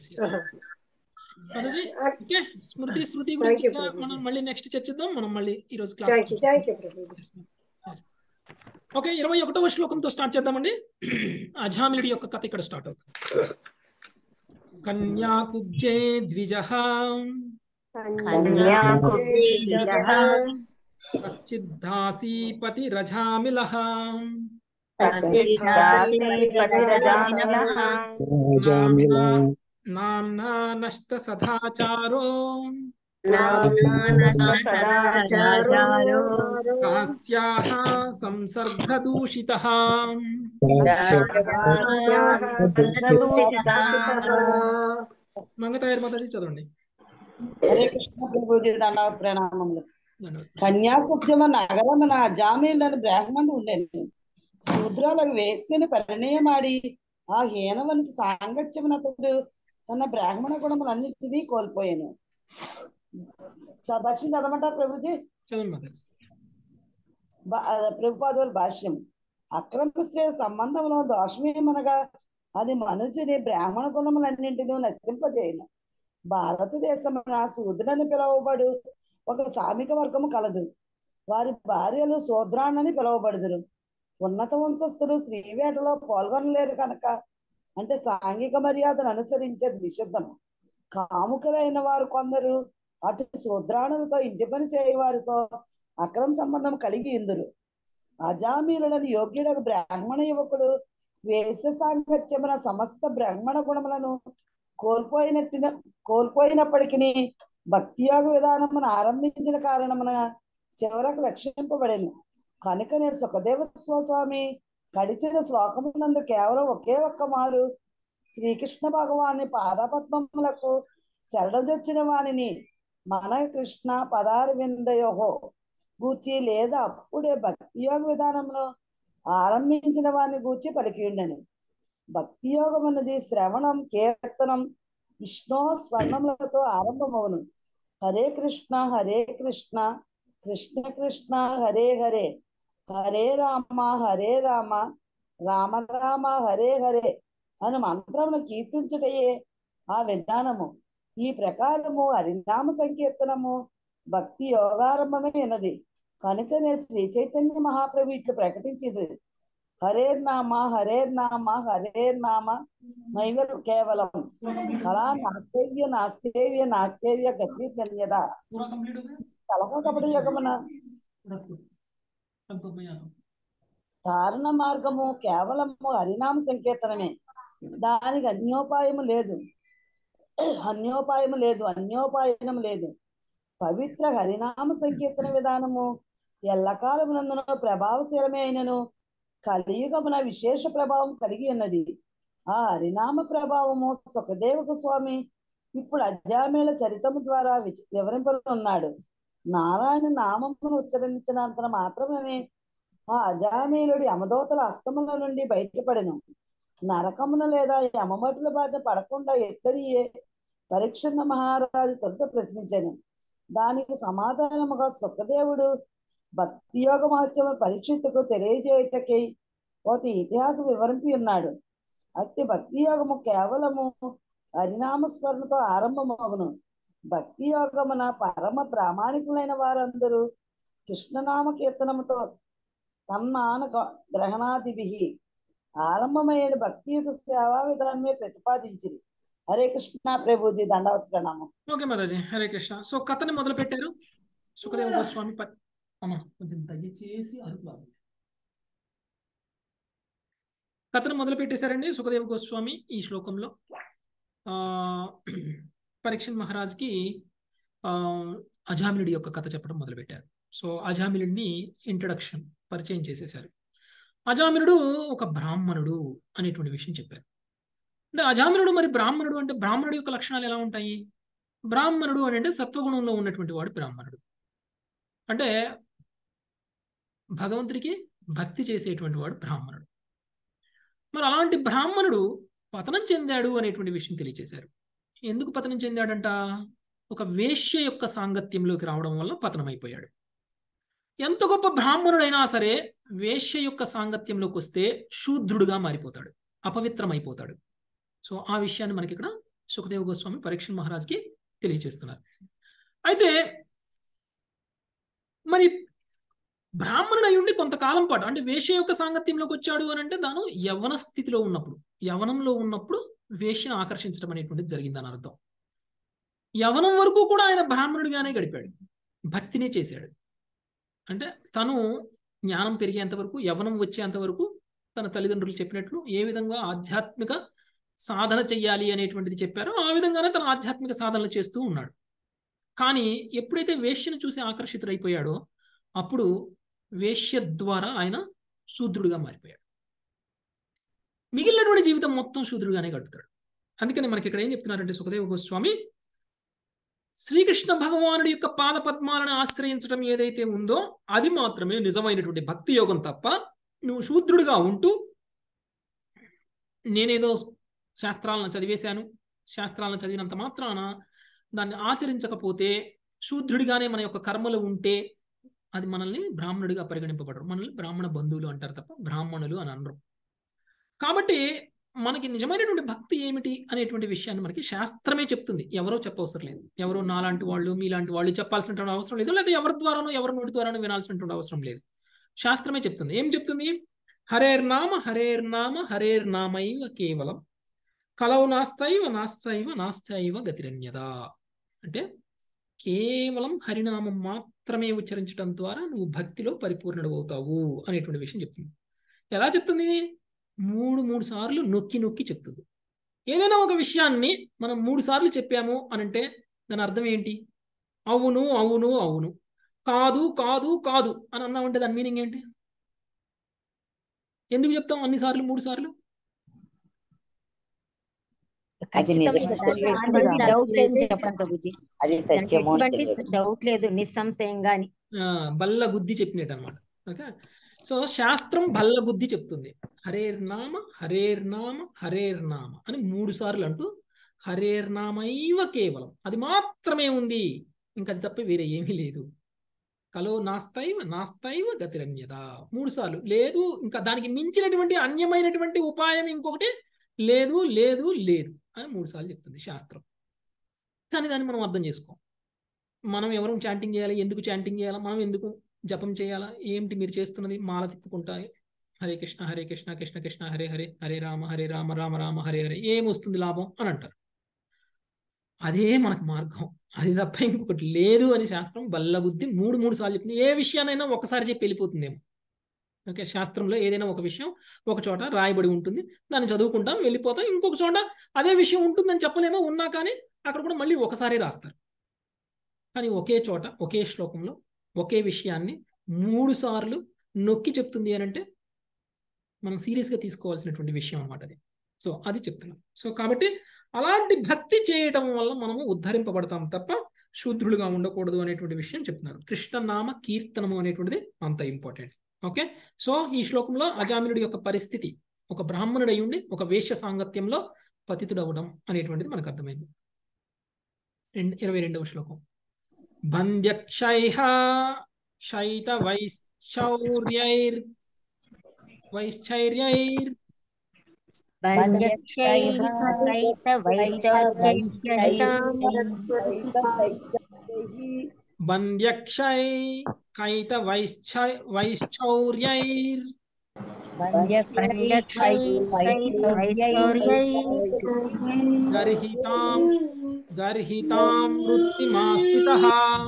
స్మృతి గురించి మనం మళ్ళీ నెక్స్ట్ చర్చిద్దాం. మనం మళ్ళీ ఈ రోజు క్లాస్. ఓకే, 21వ శ్లోకంతో స్టార్ట్ చేద్దామండి. అజామిలుడి యొక్క కథ ఇక్కడ స్టార్ట్ అవుతుంది. కన్యాకుబ్జే ద్విజః కశ్చిద్దాసీపతి రజామిలః నామ్నా నష్ట సదాచారో కాస్యాః సంసర్గదూషితః. మంగతాయర్ మాతాజీ చదవండి. హరే కృష్ణ ప్రభుజీ, దండవత్ ప్రణామములు. కన్యాకుబ్జమ నగరమున అజామిలుడను బ్రాహ్మణుడు ఉండెను. శూద్రులకు వేశ్యను పరిణయమాడి ఆ హీనవనిత సాంగత్యమునతడు తన బ్రాహ్మణ గుణములన్నిటినీ కోల్పోయాను. దక్షిణ చదవమంటారు ప్రభుజీ? ప్రభుపాదుల భాష్యం. అక్రమ స్త్రీల సంబంధంలో దోషమేమనగా అది మనుజుని బ్రాహ్మణ గుణములన్నింటినీ నశింపజేయను. భారతదేశమున శూద్రులని పిలువబడు ఒక సామిక వర్గము కలదు. వారి భార్యలు శూద్రాణని పిలువబడుదురు. ఉన్నత వంశస్థులు స్త్రీవేటలో పాల్గొనలేరు కనుక, అంటే సాంఘిక మర్యాదను అనుసరించేది నిషిద్ధము. కాముకులైన వారు కొందరు అటు శూద్రాణులతో ఇంటి పని చేయవారితో అక్రమ సంబంధం కలిగి ఇందురు. అజామిలుడని యోగ్యుడకు బ్రాహ్మణ యువకుడు వేశ్య సాంగత్యమున సమస్త బ్రాహ్మణ గుణములను కోల్పోయినప్పటికీ భక్తియోగ విధానమును ఆరంభించిన కారణమున చివరకు రక్షింపబడెను. కనుకనే సుఖదేవ స్వామి గడిచిన శ్లోకమునందు కేవలం ఒకే ఒక్క మారు శ్రీకృష్ణ భగవాని పాదపద్మములకు శరణొచ్చిన వానిని మన కృష్ణ పదారవిందయోహో గూర్చి లేదా అప్పుడే భక్తి యోగ విధానంలో ఆరంభించిన వారిని గూర్చి పలికి ఉండను. భక్తి యోగం అన్నది శ్రవణం, కీర్తనం, విష్ణు స్వర్ణములతో ఆరంభమవును. హరే కృష్ణ కృష్ణ కృష్ణ హరే హరే, హరే రామ రామ రామ హరే హరే అని మంత్రమును కీర్తించుటయే ఆ విధానము. ఈ ప్రకారము హరినామ సంకీర్తనము భక్తి యోగారంభమే ఉన్నది. కనుకనే శ్రీ చైతన్య మహాప్రభు ఇట్లు ప్రకటించింది, హరేర్నామ మైవ కేవలం కళా నాస్తేవ్య గతి ధన్యద. కలహ కపట యోగమున ధారణ మార్గము కేవలము హరినామ సంకీర్తనమే. దానికి అన్యోపాయము లేదు. పవిత్ర హరినామ సంకీర్తన విధానము ఎల్లకాలమునందున ప్రభావశీలమే అయినను కలియుగమున విశేష ప్రభావం కలిగి ఉన్నది. ఆ హరినామ ప్రభావము సుఖదేవ గోస్వామి ఇప్పుడు అజామేళ చరితము ద్వారా వివరింపనున్నాడు. నారాయణ నామమును ఉచ్చరించినంత మాత్రమే ఆ అజామేలుడి యమదూతల హస్తముల నుండి బయటపడెను. నరకమున లేదా యమమటుల బాధ పడకుండా ఎత్తనియే పరీక్షణ మహారాజు తొలుత ప్రశ్నించాను. దానికి సమాధానముగా సుఖదేవుడు భక్తి యోగ మహత్యము పరీక్షిత్తుకు తెలియజేయటకై ఒక ఇతిహాసం వివరింపి ఉన్నాడు. అట్టి భక్తి యోగము కేవలము హరినామస్మరణతో ఆరంభమగును. భక్తి యోగమున పరమ ప్రామాణికులైన వారందరూ కృష్ణనామ కీర్తనముతో తన్మాన గ్రహణాదిభి ఆరంభమైన భక్తియుత సేవా విధానమే ప్రతిపాదించింది. హరే కృష్ణ ప్రభుజీ, దండవత్ ప్రణామం. ఓకే మాతాజీ, హరే కృష్ణ. సో కథని మొదలు పెట్టారు సుఖదేవ గోస్వామి. కొంచెం దయచేసి కథను మొదలు పెట్టేశారండి సుఖదేవ గోస్వామి. ఈ శ్లోకంలో పరీక్షణ్ మహారాజ్కి అజామిలుడి యొక్క కథ చెప్పడం మొదలుపెట్టారు. సో అజామిలుడిని ఇంట్రడక్షన్ పరిచయం చేసేశారు. అజామిలుడు ఒక బ్రాహ్మణుడు అనేటువంటి విషయం చెప్పారు. అంటే అజామిలుడు మరి బ్రాహ్మణుడు అంటే బ్రాహ్మణుడు యొక్క లక్షణాలు ఎలా ఉంటాయి? బ్రాహ్మణుడు అని అంటే సత్వగుణంలో ఉన్నటువంటి వాడు బ్రాహ్మణుడు. అంటే భగవంతుడికి భక్తి చేసేటువంటి వాడు బ్రాహ్మణుడు. మరి అలాంటి బ్రాహ్మణుడు పతనం చెందాడు అనేటువంటి విషయం తెలియజేశారు. ఎందుకు పతనం చెందాడంట? ఒక వేశ్య యొక్క సాంగత్యంలోకి రావడం వల్ల పతనమైపోయాడు. ఎంత గొప్ప బ్రాహ్మణుడైనా సరే వేశ్య యొక్క సాంగత్యంలోకి వస్తే శూద్రుడుగా మారిపోతాడు, అపవిత్రమైపోతాడు. సో ఆ విషయాన్ని మనకి ఇక్కడ సుఖదేవ గోస్వామి పరీక్షణ్ మహారాజ్కి తెలియజేస్తున్నారు. అయితే మరి బ్రాహ్మణుడు అయి ఉండి కొంతకాలం పాటు, అంటే వేశ్య యొక్క సాంగత్యంలోకి వచ్చాడు అని అంటే దాను యవ్వన స్థితిలో ఉన్నప్పుడు, యవనంలో ఉన్నప్పుడు వేశ్యను ఆకర్షించడం అనేటువంటిది జరిగిందని అర్థం. యవనం వరకు కూడా ఆయన బ్రాహ్మణుడిగానే గడిపాడు, భక్తినే చేశాడు. అంటే తను జ్ఞానం పెరిగేంత వరకు, యవనం వచ్చేంత వరకు తన తల్లిదండ్రులు చెప్పినట్లు ఏ విధంగా ఆధ్యాత్మిక సాధన చెయ్యాలి అనేటువంటిది చెప్పారో ఆ విధంగానే తన ఆధ్యాత్మిక సాధనలు చేస్తూ ఉన్నాడు. కానీ ఎప్పుడైతే వేశ్యను చూసి ఆకర్షితుడైపోయాడో అప్పుడు వేశ్య ద్వారా ఆయన శూద్రుడిగా మారిపోయాడు. మిగిలినటువంటి జీవితం మొత్తం శూద్రుడిగానే గడుపుతాడు. అందుకని మనకి ఇక్కడ ఏం చెప్తున్నారంటే సుఖదేవ గోస్వామి, శ్రీకృష్ణ భగవానుడి యొక్క పాద పద్మాలను ఆశ్రయించడం ఏదైతే ఉందో అది మాత్రమే నిజమైనటువంటి భక్తి యోగం తప్ప నువ్వు శూద్రుడిగా ఉంటూ నేనేదో శాస్త్రాలను చదివేశాను, శాస్త్రాలను చదివినంత మాత్రాన దాన్ని ఆచరించకపోతే శూద్రుడిగానే మన యొక్క కర్మలు ఉంటే అది మనల్ని బ్రాహ్మణుడిగా పరిగణింపబడరు. మనల్ని బ్రాహ్మణ బంధువులు అంటారు తప్ప బ్రాహ్మణులు అని అనరు. కాబట్టి మనకి నిజమైనటువంటి భక్తి ఏమిటి అనేటువంటి విషయాన్ని మనకి శాస్త్రమే చెప్తుంది. ఎవరో చెప్పవసరం లేదు. ఎవరో నాలాంటి వాళ్ళు మీలాంటి వాళ్ళు చెప్పాల్సినటువంటి అవసరం లేదు, లేదా ఎవరి ద్వారానో ఎవరి నోటి ద్వారానో వినాల్సినటువంటి అవసరం లేదు. శాస్త్రమే చెప్తుంది. ఏం చెప్తుంది? హరేర్నామ హరేర్నామైవ కేవలం కలవు నాస్తైవ గతిరన్యదా. అంటే కేవలం హరినామం మాత్రమే ఉచ్చరించడం ద్వారా నువ్వు భక్తిలో పరిపూర్ణుడు అవుతావు అనేటువంటి విషయం చెప్తుంది. ఎలా చెప్తుంది? మూడు సార్లు నొక్కి నొక్కి చెప్తుంది. ఏదైనా ఒక విషయాన్ని మనం 3 సార్లు చెప్పాము అనంటే దాని అర్థం ఏంటి? అవును అవును అవును. కాదు కాదు కాదు అని అన్నామంటే దాని మీనింగ్ ఏంటి? ఎందుకు చెప్తాం అన్నిసార్లు 3 సార్లు? అది ఖచ్చితంగా దాంట్లో ఎటువంటి డౌట్ లేదని చెప్పడం ప్రభుజీ. అది దాంట్లో సత్యము అని ఎటువంటి తెలియదు. డౌట్ లేదు, నిస్సంశయంగా అని. బల్ల గుద్ది చెప్పినట్టు అనమాట. ఓకే, సో శాస్త్రం బల్ల గుద్ది చెప్తుంది హరేర్నామ హరేర్నామ హరేర్నామ అని 3 సార్లు అంటూ హరేర్నామైవ కేవలం అది మాత్రమే ఉంది, ఇంకా అది తప్ప వేరే ఏమీ లేదు. కలో నాస్తైవ నాస్తైవ గతిరన్యత 3 సార్లు లేదు, ఇంకా దానికి మించినటువంటి అన్యమైనటువంటి ఉపాయం ఇంకొకటి లేదు లేదు లేదు అని 3 సార్లు చెప్తుంది శాస్త్రం. కానీ దాన్ని మనం అర్థం చేసుకోం. మనం ఎవరు చాంటింగ్ చేయాలి, ఎందుకు చాంటింగ్ చేయాలా, మనం ఎందుకు జపం చేయాలా, ఏమిటి మీరు చేస్తున్నది, మాల తిప్పుకుంటా హరే కృష్ణ కృష్ణ కృష్ణ హరే హరే హరే రామ రామ రామ హరే హరే, ఏమొస్తుంది లాభం అని అంటారు. అదే మనకు మార్గం, అది తప్ప ఇంకొకటి లేదు అని శాస్త్రం బల్లబుద్ధి 3 సార్లు చెప్తుంది. ఏ విషయానైనా ఒకసారి చెప్పి వెళ్ళిపోతుందేమో. ఓకే, శాస్త్రంలో ఏదైనా ఒక విషయం ఒక చోట రాయబడి ఉంటుంది, దాన్ని చదువుకుంటాం వెళ్ళిపోతాం, ఇంకొక చోట అదే విషయం ఉంటుందని చెప్పలేమో, ఉన్నా కానీ అక్కడ కూడా మళ్ళీ ఒకసారి రాస్తారు. కానీ ఒకే చోట ఒకే శ్లోకంలో ఒకే విషయాన్ని 3 సార్లు నొక్కి చెప్తుంది అని అంటే మనం సీరియస్గా తీసుకోవాల్సినటువంటి విషయం అన్నమాట అది. సో అది చెప్తున్నాం. సో కాబట్టి అలాంటి భక్తి చేయటం వల్ల మనము ఉద్ధరింపబడతాం తప్ప శూద్రులుగా ఉండకూడదు అనేటువంటి విషయం చెప్తున్నారు. కృష్ణనామ కీర్తనము అనేటువంటిది అంత ఇంపార్టెంట్. ఓకే, సో ఈ శ్లోకంలో అజామినుడి యొక్క పరిస్థితి ఒక బ్రాహ్మణుడై ఉండి ఒక వేశ్య సాంగత్యంలో పతితుడవడం అనేటువంటిది మనకు అర్థమైంది. 22వ శ్లోకం. బంధ్యక్షైః శైత వైశ్చౌర్యైర్ బంధ్యక్షై కైత వైశ్చౌర్యైర్ గర్హితాం వృత్తిమాస్థితః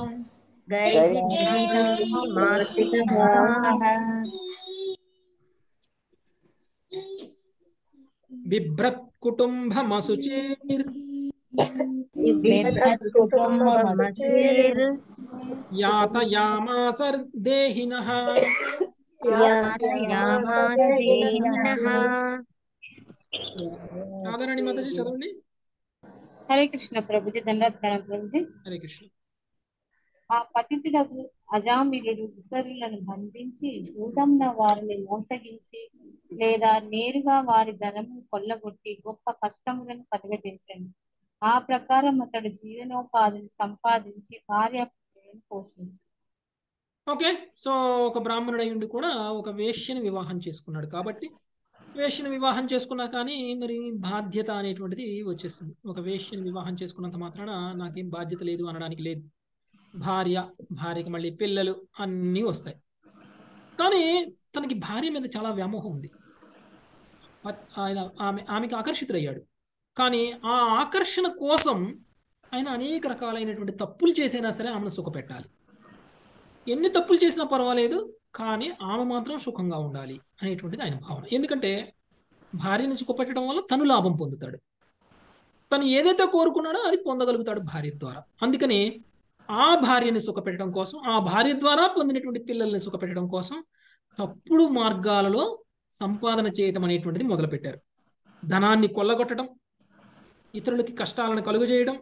బిభ్రత్ కుటుంబమశుచిర్ యాతయామాసర్ దేహినః. రాధారాణి మాతాజీ చదవండి. హరే కృష్ణ ప్రభుజీ, దండాత్ ప్రణామం ప్రభుజీ. హరే కృష్ణ. ఆ పతితుడకు అజామిలుడు ఇతరులను బంధించి దూరంన వారిని మోసగించి లేదా నేరుగా వారి ధనము కొల్లగొట్టి గొప్ప కష్టములను కలుగజేశాను. ఆ ప్రకారం అతడు జీవనోపాధిని సంపాదించి భార్య పిల్లలను పోషించాడు. ఓకే, సో ఒక బ్రాహ్మణుడై ఉండి కూడా ఒక వేశ్యని వివాహం చేసుకున్నాడు. కాబట్టి వేశ్యని వివాహం చేసుకున్నా కానీ మరి బాధ్యత అనేటువంటిది వచ్చేస్తుంది. ఒక వేశ్యని వివాహం చేసుకున్నంత మాత్రాన నాకేం బాధ్యత లేదు అనడానికి లేదు. భార్యకి మళ్ళీ పిల్లలు అన్నీ వస్తాయి. కానీ తనకి భార్య మీద చాలా వ్యామోహం ఉంది. ఆయన ఆమెకి ఆకర్షితుడయ్యాడు. కానీ ఆ ఆకర్షణ కోసం ఆయన అనేక రకాలైనటువంటి తప్పులు చేసినా సరే ఆమెను సుఖపెట్టాలి. ఎన్ని తప్పులు చేసినా పర్వాలేదు, కానీ ఆమె మాత్రం సుఖంగా ఉండాలి అనేటువంటిది ఆయన భావన. ఎందుకంటే భార్యని సుఖపెట్టడం వల్ల తను లాభం పొందుతాడు. తను ఏదైతే కోరుకున్నాడో అది పొందగలుగుతాడు భార్య ద్వారా. అందుకని ఆ భార్యని సుఖపెట్టడం కోసం, ఆ భార్య ద్వారా పొందినటువంటి పిల్లల్ని సుఖపెట్టడం కోసం తప్పుడు మార్గాలలో సంపాదన చేయటం అనేటువంటిది మొదలుపెట్టారు. ధనాన్ని కొల్లగొట్టడం, ఇతరులకి కష్టాలను కలుగజేయడం,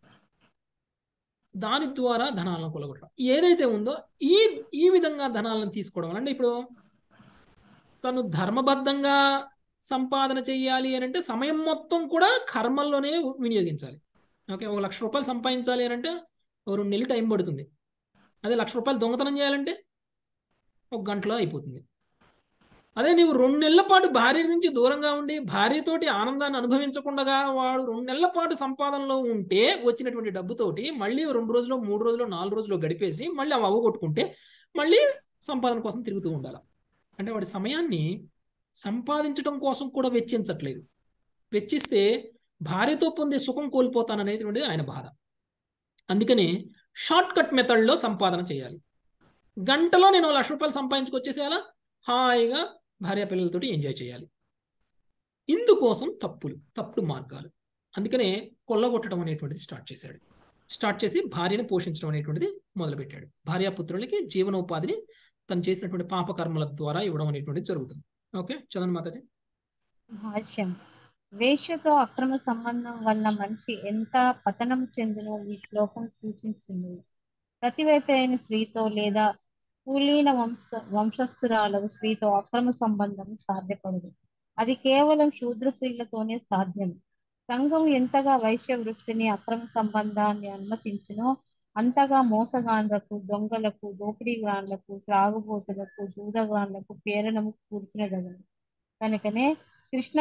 దాని ద్వారా ధనాలను కొల్లగొట్టడం ఏదైతే ఉందో ఈ విధంగా ధనాలను తీసుకోవడం. అంటే ఇప్పుడు తను ధర్మబద్ధంగా సంపాదన చేయాలి అని అంటే సమయం మొత్తం కూడా కర్మల్లోనే వినియోగించాలి. ఓకే, 1 లక్ష రూపాయలు సంపాదించాలి అని అంటే 2 నెలలు టైం పడుతుంది. అదే 1 లక్ష రూపాయలు దొంగతనం చేయాలంటే 1 గంటలో అయిపోతుంది. అదే నీవు 2 నెలల పాటు భార్య నుంచి దూరంగా ఉండి భార్యతోటి ఆనందాన్ని అనుభవించకుండా వాడు 2 నెలల పాటు సంపాదనలో ఉంటే వచ్చినటువంటి డబ్బుతోటి మళ్ళీ 2 రోజులు 3 రోజులు 4 రోజులు గడిపేసి మళ్ళీ అవి అవ్వగొట్టుకుంటే మళ్ళీ సంపాదన కోసం తిరుగుతూ ఉండాలి. అంటే వాడి సమయాన్ని సంపాదించడం కోసం కూడా వెచ్చించట్లేదు. వెచ్చిస్తే భార్యతో పొందే సుఖం కోల్పోతాననేటువంటిది ఆయన బాధ. అందుకని షార్ట్ కట్ మెథడ్లో సంపాదన చేయాలి. గంటలో నేను 1 లక్ష రూపాయలు సంపాదించుకొచ్చేసేయాలా, హాయిగా భార్య పిల్లలతోటి ఎంజాయ్ చేయాలి. ఇందుకోసం తప్పుడు మార్గాలు. అందుకనే కొల్లగొట్టడం అనేటువంటిది స్టార్ట్ చేశాడు. స్టార్ట్ చేసి భార్యను పోషించడం అనేటువంటిది మొదలుపెట్టాడు. భార్యాపుత్రులకి జీవనోపాధిని తను చేసినటువంటి పాపకర్మల ద్వారా ఇవ్వడం అనేటువంటిది జరుగుతుంది. ఓకే, చదవండి మాతాజీ. భాష్యం. వేశ్యతో అక్రమ సంబంధం వల్ల మనిషి ఎంత పతనం చెందునో ఈ శ్లోకం సూచించింది. ప్రతివేత అయిన స్త్రీతో లేదా కులీన వంశస్థురాలకు స్త్రీతో అక్రమ సంబంధం సాధ్యపడదు. అది కేవలం శూద్ర స్త్రీలతోనే సాధ్యం. సంఘం ఎంతగా వైశ్య వృత్తిని అక్రమ సంబంధాన్ని అనుమతించినో అంతగా మోసగాండ్లకు, దొంగలకు, దోపిడీగాండ్లకు, త్రాగుబోతులకు, జూదగాండ్లకు ప్రేరణము కూర్చునదగదు. కనుకనే కృష్ణ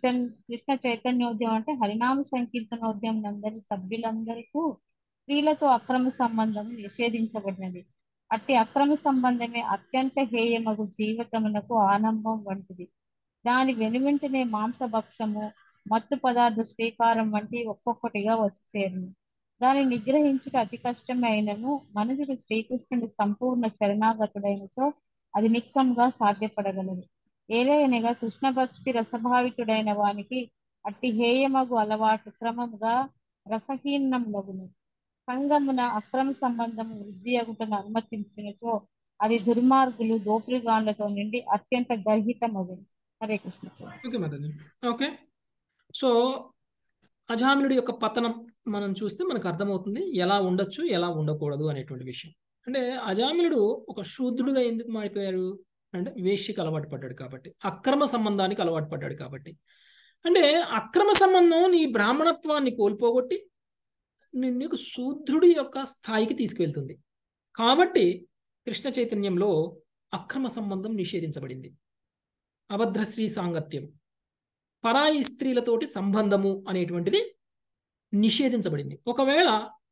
చైతన్యోద్యమం అంటే హరినామ సంకీర్తనోద్యమం అందరి సభ్యులందరికీ స్త్రీలతో అక్రమ సంబంధం నిషేధించబడినది. అట్టి అక్రమ సంబంధమే అత్యంత హేయమగు జీవితమునకు ఆనందం వంటిది. దాని వెనువెంటనే మాంసభక్షము, మత్తు పదార్థ స్వీకారం వంటి ఒక్కొక్కటిగా వచ్చి చేరును. దాన్ని నిగ్రహించుట అతి కష్టమే అయినను మనుషుడు శ్రీకృష్ణుని సంపూర్ణ శరణాగతుడైనచో అది నిక్కంగా సాధ్యపడగలదు. ఏలయనగా కృష్ణ భక్తి రసభావితుడైన వానికి అట్టి హేయమగు అలవాటు క్రమముగా రసహీనములగును. సంగమున అక్రమ సంబంధం వృద్ధి అగుటను అనుమతించినచో అది దుర్మార్గులు, దోపిడిగాండ్లతో నిండి అత్యంత గర్హితమగును. Hare Krishna. Okay Mataji. Okay, so అజామిలుడి యొక్క పతనం మనం చూస్తే మనకు అర్థమవుతుంది ఎలా ఉండొచ్చు, ఎలా ఉండకూడదు అనేటువంటి విషయం. అంటే అజామిలుడు ఒక శూద్రుడుగా ఎందుకు మారిపోయారు అంటే వేశ్యకి అలవాటు పడ్డాడు కాబట్టి, అక్రమ సంబంధానికి అలవాటు పడ్డాడు కాబట్టి. అంటే అక్రమ సంబంధం నీ బ్రాహ్మణత్వాన్ని కోల్పోగొట్టి నీకు శూద్రుడి యొక్క స్థాయికి తీసుకువెళ్తుంది. కాబట్టి కృష్ణ చైతన్యంలో అక్రమ సంబంధం నిషేధించబడింది. అభద్రశ్రీ సాంగత్యం, పరాయి స్త్రీలతోటి సంబంధము అనేటువంటిది నిషేధించబడింది. ఒకవేళ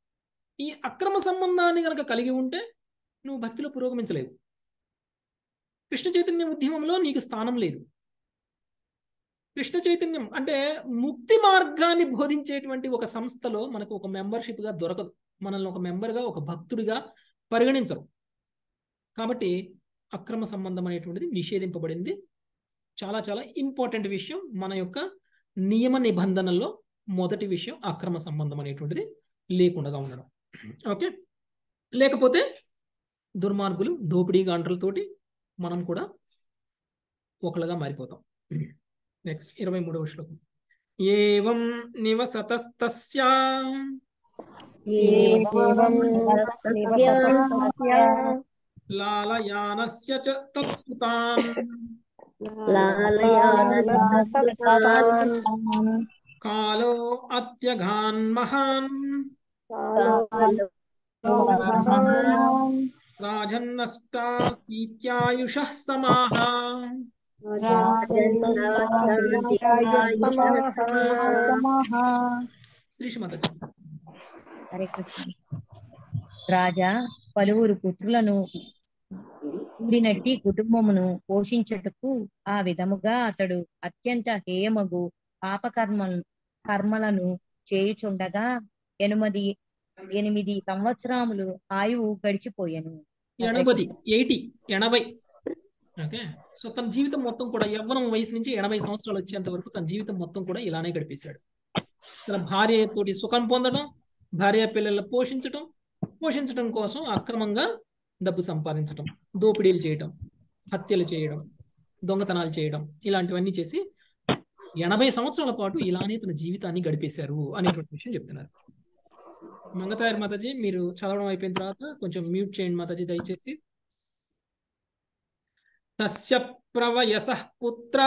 ఈ అక్రమ సంబంధాన్ని కనుక కలిగి ఉంటే నువ్వు భక్తిలో పురోగమించలేవు. కృష్ణ చైతన్య ఉద్యమంలో నీకు స్థానం లేదు. కృష్ణ చైతన్యం అంటే ముక్తి మార్గాన్ని బోధించేటువంటి ఒక సంస్థలో మనకు ఒక మెంబర్షిప్గా దొరకదు. మనల్ని ఒక మెంబర్గా, ఒక భక్తుడిగా పరిగణించరు. కాబట్టి అక్రమ సంబంధం అనేటువంటిది నిషేధింపబడింది. చాలా చాలా ఇంపార్టెంట్ విషయం. మన యొక్క నియమ నిబంధనల్లో మొదటి విషయం అక్రమ సంబంధం అనేటువంటిది లేకుండా ఉండడం. ఓకే, లేకపోతే దుర్మార్గులు, దోపిడీగాండ్రులతోటి మనం కూడా ఒకళ్ళగా మారిపోతాం. నెక్స్ట్ 23వ శ్లోకం. ఏవం నివసతస్తస్య లాలయానస్య చ తత్సుతాన్ కాలో అత్యఘాన్ మహాన్ రాజన్నస్తాసీత్యాయుషః సమాః. శ్రీశ్మత. హరే కృష్ణ. రాజా పలువురు పుత్రులను కూడినట్టి కుటుంబమును పోషించుటకు ఆ విధముగా అతడు అత్యంత హేయమగు కర్మలను చేయుచుండగా 8 సంవత్సరములు ఆయువు గడిచిపోయాను. 80. ఓకే, సో తన జీవితం మొత్తం కూడా యవ్వనం వయసు నుంచి 80 సంవత్సరాలు వచ్చేంత వరకు తన జీవితం మొత్తం కూడా ఇలానే గడిపేశాడు. తన భార్యతోటి సుఖం పొందడం, భార్య పిల్లలను పోషించడం కోసం అక్రమంగా డబ్బు సంపాదించడం, దోపిడీలు చేయడం, హత్యలు చేయడం, దొంగతనాలు చేయడం, ఇలాంటివన్నీ చేసి 80 సంవత్సరాల పాటు ఇలానే తన జీవితాన్ని గడిపేశారు అనేటువంటి విషయం చెప్తున్నారు. మంగతాయర్ మాతాజీ, మీరు చదవడం అయిపోయిన తర్వాత కొంచెం మ్యూట్ చేయండి మాతాజీ దయచేసి. తస్య ప్రవయసః పుత్ర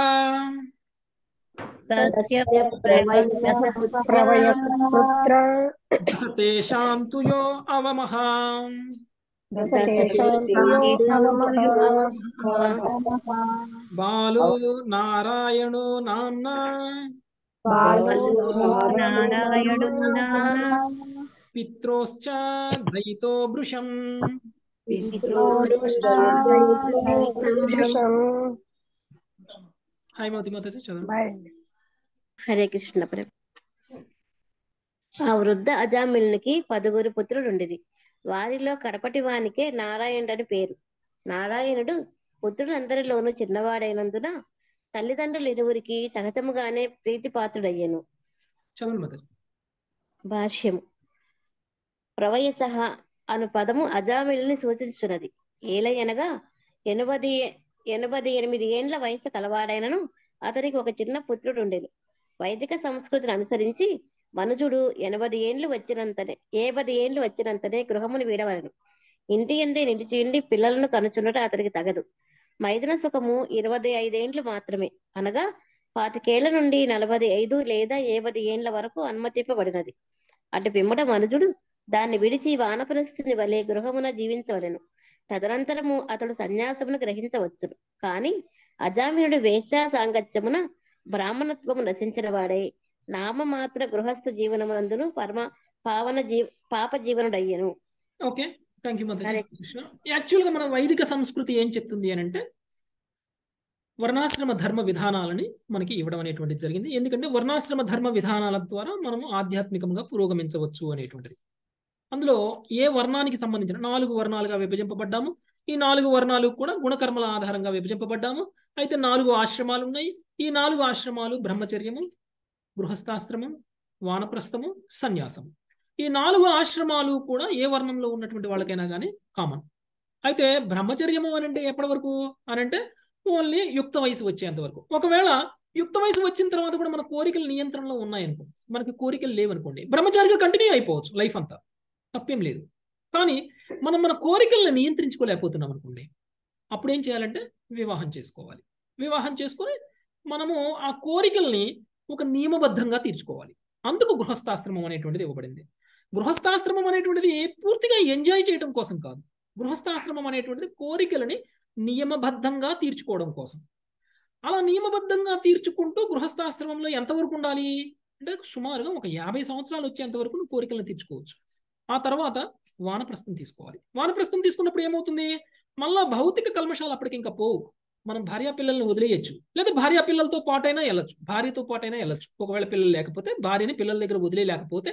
దశతేషాం తు యో అవమః బాలో నారాయణో నామ్నా పిత్రోశ్చ దయితో భృశం. హరే కృష్ణ ప్రభు. ఆ వృద్ధ అజామిలునికి 10 పుత్రులుండిరి. వారిలో కడపటి వానికే నారాయణుడని పేరు. నారాయణుడు పుత్రులందరిలోనూ చిన్నవాడైనందున తల్లిదండ్రులు ఇరువురికి సహజముగానే ప్రీతిపాత్రుడయ్యను. చదవండి. భాష్యం. ప్రవయస అను పదము అజామిళుని సూచించున్నది. ఏలయనగా 88 ఏండ్ల వయసు కలవాడైనను అతనికి ఒక చిన్న పుత్రుడు ఉండేది. వైదిక సంస్కృతిని అనుసరించి మనుజుడు 80 ఏండ్లు వచ్చినంతనే గృహమును వీడవలను. ఇంటి ఎందే నిలిచియుండి పిల్లలను కనుచున్నట అతనికి తగదు. మైదన సుఖము 25 ఏండ్లు మాత్రమే, అనగా 25 నుండి 45 లేదా 50 ఏండ్ల వరకు అనుమతింపబడినది. అటు పిమ్మట మనుజుడు దాన్ని విడిచి వానప్రస్థుని వలె గృహమున జీవించవలెను. తదనంతరము అతడు సన్యాసమును గ్రహించవచ్చును. కాని అజామినుడు వేశ్యా సాంగత్యమున బ్రాహ్మణత్వము నశించిన వాడై నామమాత్ర గృహస్థ జీవనమునందును పాప జీవనుడయ్యను. Okay, thank you Hare Mataji. యాక్చువల్గా మన వైదిక సంస్కృతి ఏం చెప్తుంది అని అంటే వర్ణాశ్రమ ధర్మ విధానాలని మనకి ఇవ్వడం అనేటువంటిది జరిగింది. ఎందుకంటే వర్ణాశ్రమ ధర్మ విధానాల ద్వారా మనము ఆధ్యాత్మికంగా పురోగమించవచ్చు అనేటువంటిది. అందులో ఏ వర్ణానికి సంబంధించిన 4 వర్ణాలుగా విభజింపబడ్డాము. ఈ 4 వర్ణాలు కూడా గుణకర్మల ఆధారంగా విభజింపబడ్డాము. అయితే 4 ఆశ్రమాలు ఉన్నాయి. ఈ 4 ఆశ్రమాలు బ్రహ్మచర్యము, గృహస్థాశ్రమం, వానప్రస్థము, సన్యాసము. ఈ 4 ఆశ్రమాలు కూడా ఏ వర్ణంలో ఉన్నటువంటి వాళ్ళకైనా కానీ కామన్. అయితే బ్రహ్మచర్యము అని అంటే ఎప్పటి వరకు అని అంటే ఓన్లీ యుక్త వయసు వచ్చేంత వరకు. ఒకవేళ యుక్త వయసు వచ్చిన తర్వాత కూడా మన కోరికలు నియంత్రణలో ఉన్నాయనుకో, మనకి కోరికలు లేవనుకోండి, బ్రహ్మచారిగా కంటిన్యూ అయిపోవచ్చు లైఫ్ అంతా, తప్పేం లేదు. కానీ మనం మన కోరికలను నియంత్రించుకోలేకపోతున్నాం అనుకోండి, అప్పుడు ఏం చేయాలంటే వివాహం చేసుకోవాలి. వివాహం చేసుకొని మనము ఆ కోరికల్ని ఒక నియమబద్ధంగా తీర్చుకోవాలి. అందుకు గృహస్థాశ్రమం అనేటువంటిది ఇవ్వబడింది. గృహస్థాశ్రమం అనేటువంటిది పూర్తిగా ఎంజాయ్ చేయడం కోసం కాదు. గృహస్థాశ్రమం అనేటువంటిది కోరికలని నియమబద్ధంగా తీర్చుకోవడం కోసం. అలా నియమబద్ధంగా తీర్చుకుంటూ గృహస్థాశ్రమంలో ఎంతవరకు ఉండాలి అంటే సుమారుగా ఒక 50 సంవత్సరాలు వచ్చేంత వరకు నువ్వు కోరికలను తీర్చుకోవచ్చు. ఆ తర్వాత వానప్రస్థం తీసుకోవాలి. వానప్రస్థం తీసుకున్నప్పుడు ఏమవుతుంది, మళ్ళా భౌతిక కల్మషాలు అప్పటికి ఇంకా పోవు. మనం భార్యా పిల్లల్ని వదిలేయచ్చు, లేదా భార్యా పిల్లలతో పాటైనా వెళ్ళచ్చు, భార్యతో పాటైనా వెళ్ళచ్చు. ఒకవేళ పిల్లలు లేకపోతే భార్యని పిల్లల దగ్గర వదిలేయలేకపోతే,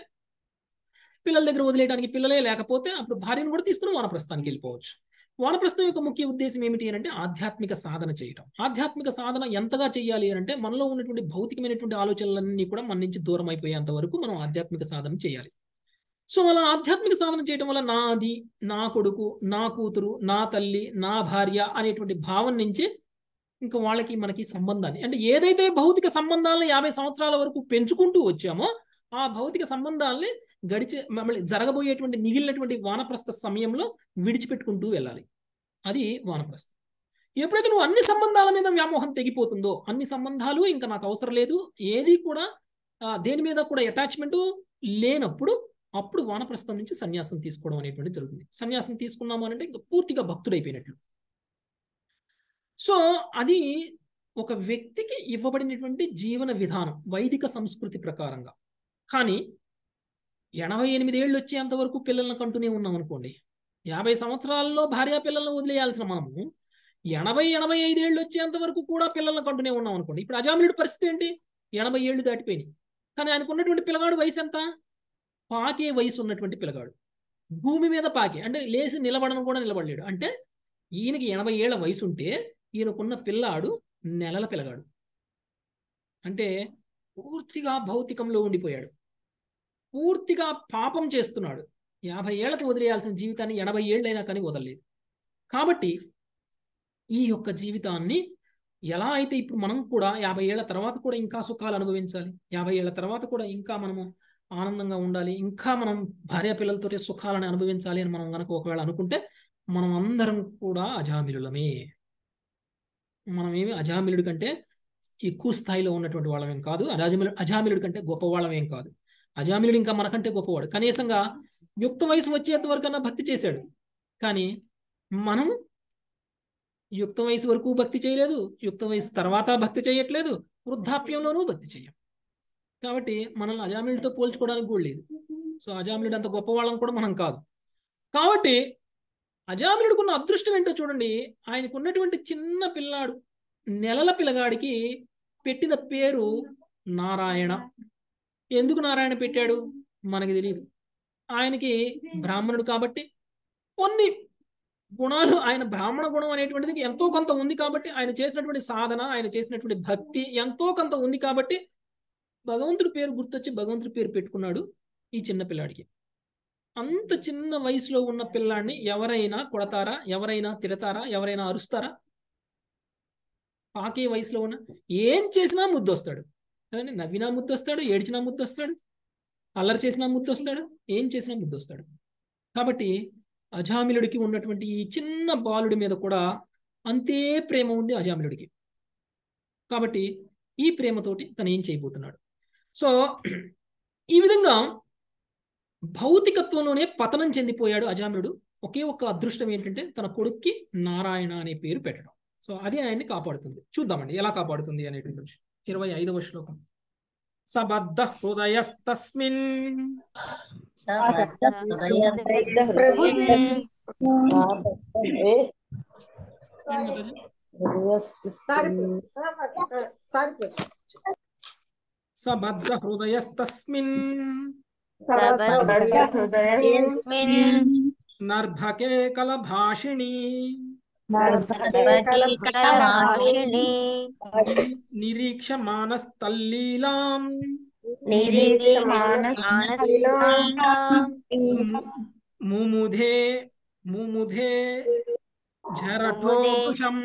పిల్లల దగ్గర వదిలేయడానికి పిల్లలే లేకపోతే అప్పుడు భార్యను కూడా తీసుకుని వానప్రస్థానికి వెళ్ళిపోవచ్చు. వానప్రస్థం యొక్క ముఖ్య ఉద్దేశం ఏమిటి అంటే ఆధ్యాత్మిక సాధన చేయటం. ఆధ్యాత్మిక సాధన ఎంతగా చేయాలి అంటే మనలో ఉన్నటువంటి భౌతికమైనటువంటి ఆలోచనలన్నీ కూడా మన నుంచి దూరం అయిపోయేంత వరకు మనం ఆధ్యాత్మిక సాధన చేయాలి. సో అలా ఆధ్యాత్మిక సాధన చేయడం వల్ల నాది, నా కొడుకు, నా కూతురు, నా తల్లి, నా భార్య అనేటువంటి భావం నుంచి ఇంకా వాళ్ళకి మనకి సంబంధాన్ని, అంటే ఏదైతే భౌతిక సంబంధాలను 50 సంవత్సరాల వరకు పెంచుకుంటూ వచ్చామో ఆ భౌతిక సంబంధాలని మళ్ళీ జరగబోయేటువంటి మిగిలినటువంటి వానప్రస్థ సమయంలో విడిచిపెట్టుకుంటూ వెళ్ళాలి. అది వానప్రస్థం. ఎప్పుడైతే నువ్వు అన్ని సంబంధాల మీద వ్యామోహం తెగిపోతుందో, అన్ని సంబంధాలు ఇంకా నాకు అవసరం లేదు, ఏది కూడా దేని మీద కూడా అటాచ్మెంట్ లేనప్పుడు అప్పుడు వానప్రస్థం నుంచి సన్యాసం తీసుకోవడం అనేటువంటి జరుగుతుంది. సన్యాసం తీసుకున్నాము అంటే ఇంకా పూర్తిగా భక్తుడైపోయినట్లు. సో అది ఒక వ్యక్తికి ఇవ్వబడినటువంటి జీవన విధానం వైదిక సంస్కృతి ప్రకారంగా. కానీ 88 ఏళ్ళు వచ్చేంత వరకు పిల్లలను కంటూనే ఉన్నాం అనుకోండి, 50 సంవత్సరాల్లో భార్యా పిల్లలను వదిలేయాల్సిన మనము 80-85 ఏళ్ళు వచ్చేంత వరకు కూడా పిల్లలను కంటూనే ఉన్నాం అనుకోండి. ఇప్పుడు అజామిలుడి పరిస్థితి ఏంటి, 80 ఏళ్ళు దాటిపోయినాయి. కానీ ఆయనకు ఉన్నటువంటి పిల్లగాడు వయసు ఎంత, పాకే వయసు ఉన్నటువంటి పిల్లగాడు, భూమి మీద పాకే, అంటే లేచి నిలబడను కూడా నిలబడలేడు. అంటే ఈయనకి 80 ఏళ్ల వయసు ఉంటే ఈయనకున్న పిల్లాడు నెలల పిల్లగాడు. అంటే పూర్తిగా భౌతికంలో ఉండిపోయాడు, పూర్తిగా పాపం చేస్తున్నాడు. 50 ఏళ్లకు వదిలేయాల్సిన జీవితాన్ని 80 ఏళ్ళైనా కానీ వదలలేదు. కాబట్టి ఈ యొక్క జీవితాన్ని ఎలా అయితే ఇప్పుడు మనం కూడా 50 ఏళ్ల తర్వాత కూడా ఇంకా సుఖాలు అనుభవించాలి, 50 ఏళ్ల తర్వాత కూడా ఇంకా మనము ఆనందంగా ఉండాలి, ఇంకా మనం భార్య పిల్లలతో సుఖాలను అనుభవించాలి అని మనం కనుక ఒకవేళ అనుకుంటే మనం అందరం కూడా అజామిలులమే. మనమేమి అజామిలుడి కంటే ఎక్కువ స్థాయిలో ఉన్నటువంటి వాళ్ళమేం కాదు, అజామిలుడి కంటే గొప్పవాళ్ళమేం కాదు. అజామిలుడు ఇంకా మనకంటే గొప్పవాడు. కనీసంగా యుక్త వయసు వచ్చేంత వరకన్నా భక్తి చేశాడు. కానీ మనం యుక్త వయసు వరకు భక్తి చేయలేదు, యుక్త వయసు తర్వాత భక్తి చేయట్లేదు, వృద్ధాప్యంలోనూ భక్తి చేయం. కాబట్టి మనల్ని అజామిలుడితో పోల్చుకోవడానికి కూడా లేదు. సో అజామిలుడు అంత గొప్పవాళ్ళం కూడా మనం కాదు. కాబట్టి అజామిలుడుకున్న అదృష్టం ఏంటో చూడండి. ఆయనకు ఉన్నటువంటి చిన్న పిల్లాడు, నెలల పిల్లగాడికి పెట్టిన పేరు నారాయణ. ఎందుకు నారాయణ పెట్టాడు మనకి తెలియదు. ఆయనకి బ్రాహ్మణుడు కాబట్టి కొన్ని గుణాలు, ఆయన బ్రాహ్మణ గుణం అనేటువంటిది ఎంతో కొంత ఉంది కాబట్టి, ఆయన చేసినటువంటి సాధన, ఆయన చేసినటువంటి భక్తి ఎంతో కొంత ఉంది కాబట్టి భగవంతుడి పేరు గుర్తొచ్చి భగవంతుడి పేరు పెట్టుకున్నాడు ఈ చిన్న పిల్లాడికి. అంత చిన్న వయసులో ఉన్న పిల్లాన్ని ఎవరైనా కొడతారా, ఎవరైనా తిడతారా, ఎవరైనా అరుస్తారా? పాకే వయసులో ఉన్న ఏం చేసినా ముద్దు వస్తాడు. నవ్వినా ముద్దు వస్తాడు, ఏడ్చినా ముద్దు వస్తాడు, అల్లరి చేసినా ముద్దు వస్తాడు, ఏం చేసినా ముద్దు వస్తాడు. కాబట్టి అజామిలుడికి ఉన్నటువంటి ఈ చిన్న బాలుడి మీద కూడా అంతే ప్రేమ ఉంది అజామిలుడికి. కాబట్టి ఈ ప్రేమతోటి తను ఏం చేయబోతున్నాడు? సో ఈ విధంగా భౌతికత్వంలోనే పతనం చెందిపోయాడు అజామిలుడు. ఒకే ఒక్క అదృష్టం ఏంటంటే తన కొడుక్కి నారాయణ అనే పేరు పెట్టడం. సో అది ఆయన్ని కాపాడుతుంది. చూద్దామండి ఎలా కాపాడుతుంది అనేటువంటి విషయం. 25వ శ్లోకం. సబద్ధ హృదయస్తస్మిన్ ప్రభుజీ సారీ సబద్ధ హృదయస్తస్మిన్ నర్భకే కలభాషిణి నిరీక్షమానస్తల్లీలాం ముముధే ముముధే ఝరఠోభృశం.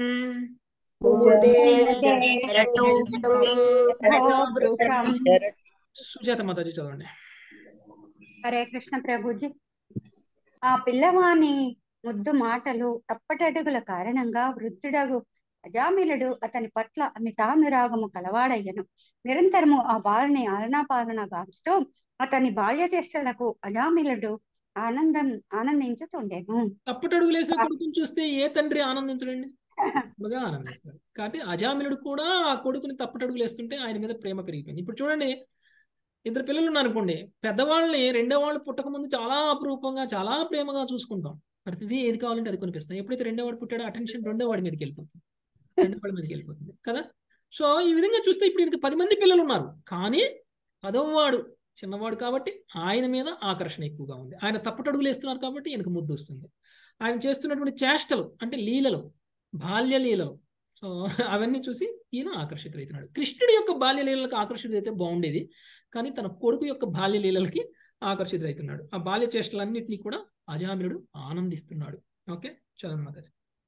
సుజాత మాతాజీ చదవండి. హరే కృష్ణ ప్రభుజీ. ఆ పిల్లవాని ముద్దు మాటలు తప్పటడుగుల కారణంగా వృద్ధుడగు అజామిలుడు అతని పట్ల అమితానురాగము కలవాడయ్యను. నిరంతరము ఆ బాలుని ఆలనాపాలన గాంచుతూ అతని బాల్య చేష్టలకు అజామిలుడు ఆనందించుతుండేను. తప్పటడుగులేసిన కొడుకుని చూస్తే ఏ తండ్రి ఆనందించడండి? బాగా ఆనందిస్తాడు. కాబట్టి అజామిలుడు కూడా ఆ కొడుకుని తప్పటడుగులు వేస్తుంటే ఆయన మీద ప్రేమ పెరిగిపోయింది. ఇప్పుడు చూడండి, ఇద్దరు పిల్లలు ఉన్నారనుకోండి, పెద్దవాళ్ళని రెండో వాళ్ళు పుట్టక ముందు చాలా అపురూపంగా చాలా ప్రేమగా చూసుకుంటాం. ప్రతిదీ ఏది కావాలంటే అది కొనిపిస్తాం. ఎప్పుడైతే రెండో వాడు పుట్టాడో అటెన్షన్ రెండో వాడి మీదకి వెళ్ళిపోతుంది, రెండో వాడి మీదకి వెళ్ళిపోతుంది కదా. సో ఈ విధంగా చూస్తే ఇప్పుడు ఈయనకి 10 మంది పిల్లలు ఉన్నారు, కానీ 10వ వాడు చిన్నవాడు కాబట్టి ఆయన మీద ఆకర్షణ ఎక్కువగా ఉంది. ఆయన తప్పటడుగులు వేస్తున్నారు కాబట్టి ఈయనకు ముద్దు వస్తుంది. ఆయన చేస్తున్నటువంటి చేష్టలు అంటే లీలలు, బాల్య లీలలు, సో అవన్నీ చూసి ఈయన ఆకర్షితులవుతున్నాడు. కృష్ణుడి యొక్క బాల్య లీలలకు ఆకర్షితులైతే బాగుండేది, కానీ తన కొడుకు యొక్క బాల్య లీలలకి ఆకర్షితులవుతున్నాడు. ఆ బాల్య చేష్టలన్నింటినీ కూడా అజామిలుడు ఆనందిస్తున్నాడు. ఓకే, చదవండి మాతాజీ.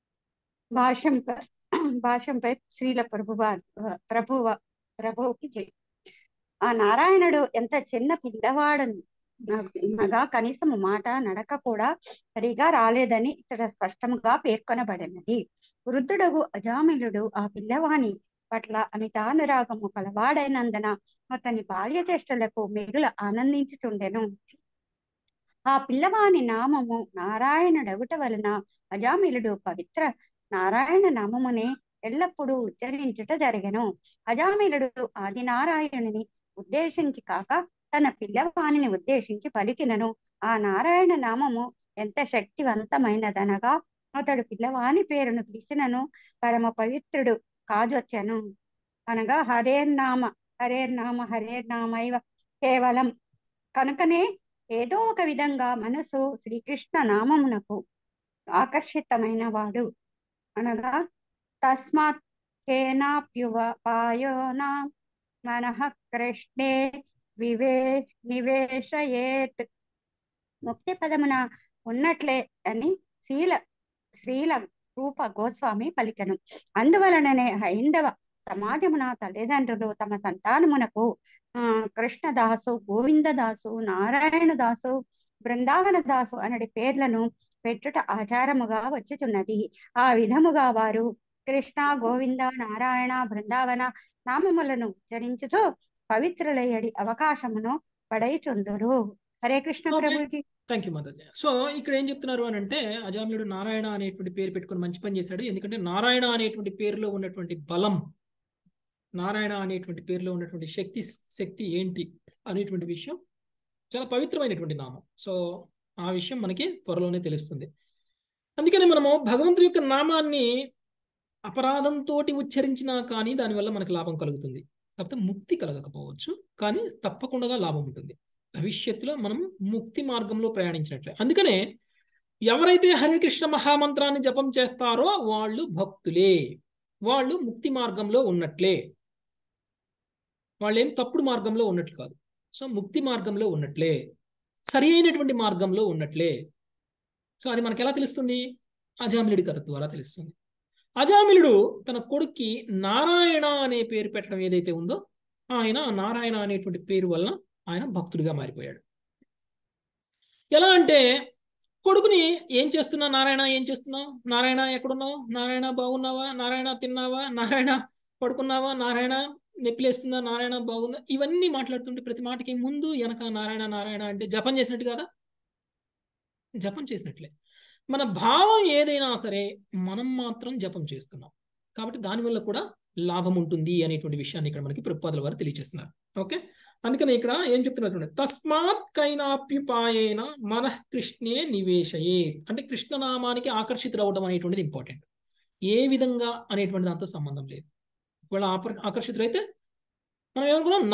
భాష్యంపై శ్రీల ప్రభువుకి జై. ఆ నారాయణుడు ఎంత చిన్న పిల్లవాడనగా కనీసం మాట నడక కూడా సరిగా రాలేదని ఇక్కడ స్పష్టంగా పేర్కొనబడినది. వృద్ధుడగు అజామిలుడు ఆ పిల్లవాని పట్ల అమితానురాగము కలవాడైనందున అతని బాల్య చేష్టలకు మిగుల ఆనందించుతుండెను. ఆ పిల్లవాని నామము నారాయణుడగుట వలన అజామిలుడు పవిత్ర నారాయణ నామమునే ఎల్లప్పుడూ ఉచ్చరించుట జరిగెను. అజామిలుడు ఆది నారాయణుని ఉద్దేశించి కాక తన పిల్లవాణిని ఉద్దేశించి పలికినను. ఆ నారాయణ నామము ఎంత శక్తివంతమైనదనగా అతడు పిల్లవాని పేరును పిలిచినను పరమ పవిత్రుడు కాజొచ్చెను. అనగా హరేర్నామ హరేర్నామైవ కేవలం. కనుకనే ఏదో ఒక విధంగా మనసు శ్రీకృష్ణ నామమునకు ఆకర్షితమైన వాడు. అనగా తస్మాత్ కేనాప్యుపాయోనా మనః కృష్ణే నివేశయేత్. ముక్తి పదమున ఉన్నట్లే అని శ్రీల రూప గోస్వామి పలికెను. అందువలననే హైందవ సమాజమున తల్లిదండ్రులు తమ సంతానమునకు కృష్ణదాసు, గోవిందదాసు, నారాయణదాసు, బృందావన దాసు అనడి పేర్లను పెట్టుట ఆచారముగా వచ్చుచున్నది. ఆ విధముగా వారు Krishna, Govinda, Narayana, Brindavana నామములను ఉచ్చరించుతూ పవిత్రులయ్యడి అవకాశమును పడైచుందురు. Hare Krishna Prabhuji. Thank you Mataji. So ఇక్కడ ఏం చెప్తున్నారు అని అంటే, అజామిలుడు నారాయణ అనేటువంటి పేరు పెట్టుకుని మంచి పని చేశాడు. ఎందుకంటే నారాయణ అనేటువంటి పేరులో ఉన్నటువంటి బలం, నారాయణ అనేటువంటి పేరులో ఉన్నటువంటి శక్తి ఏంటి అనేటువంటి విషయం చాలా పవిత్రమైనటువంటి నామం. సో ఆ విషయం మనకి త్వరలోనే తెలుస్తుంది. అందుకని మనము భగవంతుడి యొక్క నామాన్ని అపరాధంతో ఉచ్చరించినా కానీ దానివల్ల మనకు లాభం కలుగుతుంది. కాకపోతే ముక్తి కలగకపోవచ్చు, కానీ తప్పకుండా లాభం ఉంటుంది. భవిష్యత్తులో మనం ముక్తి మార్గంలో ప్రయాణించినట్లే. అందుకనే ఎవరైతే హరే కృష్ణ మహామంత్రాన్ని జపం చేస్తారో వాళ్ళు భక్తులే, వాళ్ళు ముక్తి మార్గంలో ఉన్నట్లే. వాళ్ళు ఏం తప్పుడు మార్గంలో ఉన్నట్లు కాదు. సో ముక్తి మార్గంలో ఉన్నట్లే. సరి అయినటువంటి మార్గంలో ఉన్నట్లే. సో అది మనకి ఎలా తెలుస్తుంది? అజామిలుడి కథ ద్వారా తెలుస్తుంది. అజామిలుడు తన కొడుక్కి నారాయణ అనే పేరు పెట్టడం ఏదైతే ఉందో, ఆయన నారాయణ అనేటువంటి పేరు వలన ఆయన భక్తుడిగా మారిపోయాడు. ఎలా అంటే కొడుకుని ఏం చేస్తున్నావు నారాయణ, ఏం చేస్తున్నావు నారాయణ, ఎక్కడున్నావు నారాయణ, బాగున్నావా నారాయణ, తిన్నావా నారాయణ, పడుకున్నావా నారాయణ, నొప్పిలేస్తుందా నారాయణ, బాగుందా, ఇవన్నీ మాట్లాడుతుంటే ప్రతి మాటకి ముందు వెనక నారాయణ నారాయణ అంటే జపం చేసినట్టు కదా? జపం చేసినట్లే. మన భావం ఏదైనా సరే మనం మాత్రం జపం చేస్తున్నాం కాబట్టి దానివల్ల కూడా లాభం ఉంటుంది అనేటువంటి విషయాన్ని ఇక్కడ మనకి ప్రభుపాదుల వారు తెలియజేస్తున్నారు. ఓకే, అందుకని ఇక్కడ ఏం చెప్తున్నారు? తస్మాత్ కైనాప్యుపాయేన మనః కృష్ణే నివేశయే అంటే కృష్ణనామానికి ఆకర్షితులవడం అనేటువంటిది ఇంపార్టెంట్. ఏ విధంగా అనేటువంటి దాంతో సంబంధం లేదు. ఒకవేళ ఆకర్షితులైతే మనం ఏమనుకున్నాం,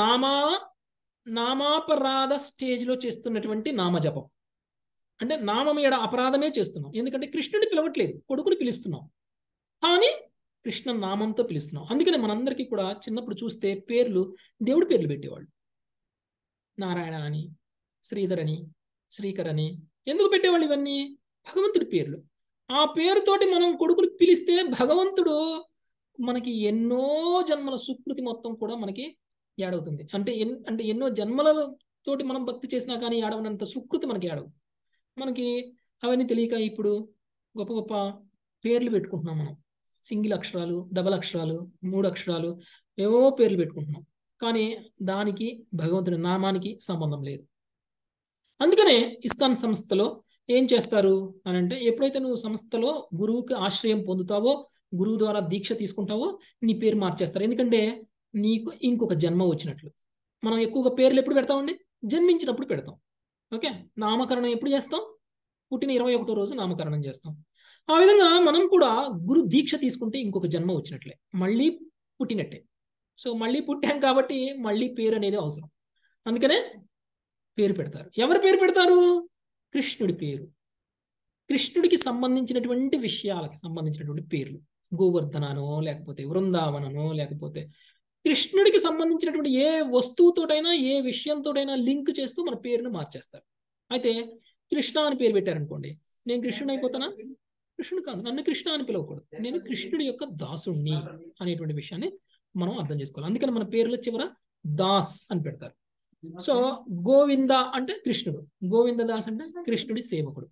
నామాపరాధ స్టేజ్లో చేస్తున్నటువంటి నామజపం అంటే నామం ఏడ అపరాధమే చేస్తున్నాం. ఎందుకంటే కృష్ణుని పిలవట్లేదు, కొడుకుని పిలుస్తున్నాం, కానీ కృష్ణ నామంతో పిలుస్తున్నాం. అందుకని మనందరికీ కూడా చిన్నప్పుడు చూస్తే పేర్లు దేవుడి పేర్లు పెట్టేవాళ్ళు. నారాయణ అని, శ్రీధర్ అని, శ్రీకర్ అని ఎందుకు పెట్టేవాళ్ళు? ఇవన్నీ భగవంతుడి పేర్లు. ఆ పేరుతోటి మనం కొడుకుని పిలిస్తే భగవంతుడు మనకి ఎన్నో జన్మల సుకృతి మొత్తం కూడా మనకి ఏడవుతుంది. అంటే ఎన్నో జన్మలతోటి మనం భక్తి చేసినా కానీ ఏడవనంత సుకృతి మనకి ఏడవు. మనకి అవన్నీ తెలియక ఇప్పుడు గొప్ప గొప్ప పేర్లు పెట్టుకుంటున్నాం. మనం సింగిల్ అక్షరాలు, డబల్ అక్షరాలు, 3 అక్షరాలు ఏవో పేర్లు పెట్టుకుంటున్నాం, కానీ దానికి భగవంతుడి నామానికి సంబంధం లేదు. అందుకనే ఇస్కాన్ సంస్థలో ఏం చేస్తారు అని అంటే, ఎప్పుడైతే నువ్వు సంస్థలో గురువుకి ఆశ్రయం పొందుతావో, గురువు ద్వారా దీక్ష తీసుకుంటావో నీ పేరు మార్చేస్తారు. ఎందుకంటే నీకు ఇంకొక జన్మ వచ్చినట్లు. మనం ఎక్కువగా పేర్లు ఎప్పుడు పెడతామండి? జన్మించినప్పుడు పెడతాం. ఓకే, నామకరణం ఎప్పుడు చేస్తాం? పుట్టిన 21వ రోజు నామకరణం చేస్తాం. ఆ విధంగా మనం కూడా గురు దీక్ష తీసుకుంటే ఇంకొక జన్మ వచ్చినట్లే, మళ్ళీ పుట్టినట్టే. సో మళ్ళీ పుట్టాం కాబట్టి మళ్ళీ పేరు అనేది అవసరం. అందుకనే పేరు పెడతారు. ఎవరి పేరు పెడతారు? కృష్ణుడి పేరు. కృష్ణుడికి సంబంధించినటువంటి విషయాలకి సంబంధించినటువంటి పేర్లు. గోవర్ధననో, లేకపోతే వృందావననో, లేకపోతే కృష్ణుడికి సంబంధించినటువంటి ఏ వస్తువుతోటైనా ఏ విషయంతోటైనా లింక్ చేస్తూ మన పేరును మార్చేస్తారు. అయితే కృష్ణ అని పేరు పెట్టారనుకోండి, నేను కృష్ణుడు అయిపోతానా? కృష్ణుడు కాదు, నన్ను కృష్ణ అని పిలవకూడదు, నేను కృష్ణుడి యొక్క దాసుణ్ణి అనేటువంటి విషయాన్ని మనం అర్థం చేసుకోవాలి. అందుకని మన పేర్ల చివర దాస్ అని పెడతారు. సో గోవింద అంటే కృష్ణుడు, గోవింద దాస్ అంటే కృష్ణుడి సేవకుడు.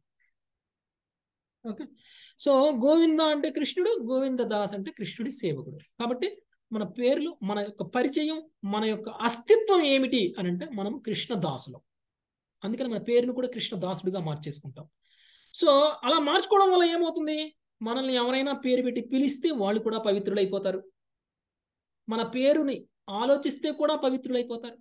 ఓకే, సో గోవింద అంటే కృష్ణుడు, గోవింద దాస్ అంటే కృష్ణుడి సేవకుడు. కాబట్టి మన పేర్లు, మన యొక్క పరిచయం, మన యొక్క అస్తిత్వం ఏమిటి అని అంటే మనం కృష్ణదాసులం. అందుకని మన పేరును కూడా కృష్ణదాసుడిగా మార్చేసుకుంటాం. సో అలా మార్చుకోవడం వల్ల ఏమవుతుంది? మనల్ని ఎవరైనా పేరు పెట్టి పిలిస్తే వాళ్ళు కూడా పవిత్రులైపోతారు. మన పేరుని ఆలోచిస్తే కూడా పవిత్రులైపోతారు.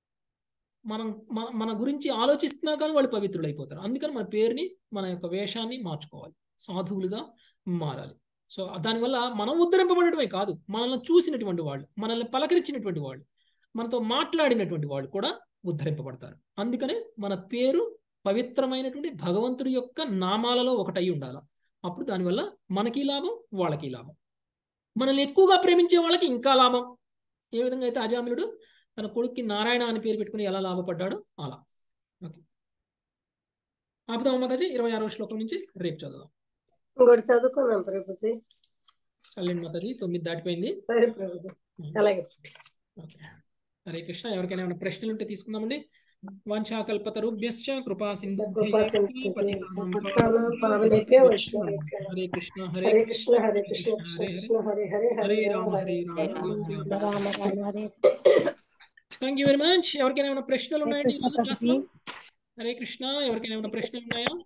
మన గురించి ఆలోచిస్తున్నా కానీ వాళ్ళు పవిత్రులైపోతారు. అందుకని మన పేరుని, మన యొక్క వేషాన్ని మార్చుకోవాలి, సాధువులుగా మారాలి. సో దానివల్ల మనం ఉద్ధరింపబడటమే కాదు, మనల్ని చూసినటువంటి వాళ్ళు, మనల్ని పలకరించినటువంటి వాళ్ళు, మనతో మాట్లాడినటువంటి వాళ్ళు కూడా ఉద్ధరింపబడతారు. అందుకనే మన పేరు పవిత్రమైనటువంటి భగవంతుడి యొక్క నామాలలో ఒకటై ఉండాలి. అప్పుడు దానివల్ల మనకి లాభం, వాళ్ళకి లాభం. మనల్ని ఎక్కువగా ప్రేమించే వాళ్ళకి ఇంకా లాభం. ఏ విధంగా అయితే అజామిలుడు తన కొడుక్కి నారాయణ అని పేరు పెట్టుకుని ఎలా లాభపడ్డాడో అలా. ఓకే, ఆపుదాం మాతాజీ. 26వ శ్లోకం నుంచి రేపు చదువుదాం. ఇంకోటి చదువుకున్నాం ప్రభుజీ. చల్లండి మాతాజీ, 9 దాటిపోయింది. సరే ప్రభుజీ, అలాగే. ఓకే, హరే కృష్ణ. ఎవరికైనా ఏమైనా ప్రశ్నలు ఉంటే తీసుకుందామండి. వాంఛాకల్పతరుభ్యశ్చ కృపా సింధుభ్యైవ పతితానాం పావనేభ్యో వైష్ణవేభ్యో Hare Krishna Hare Krishna Hare Krishna Krishna Krishna Hare Hare Hare Hare Rama Rama Hare Hare Rama Rama. Rama Rama Hare. Thank you very much. ఎవరికైనా ఏమైనా ప్రశ్నలు ఉన్నాయండి ఈరోజు కృష్ణ క్లాస్ లో? హరే కృష్ణ. ఎవరికైనా ఏమైనా ప్రశ్నలు ఉన్నాయా?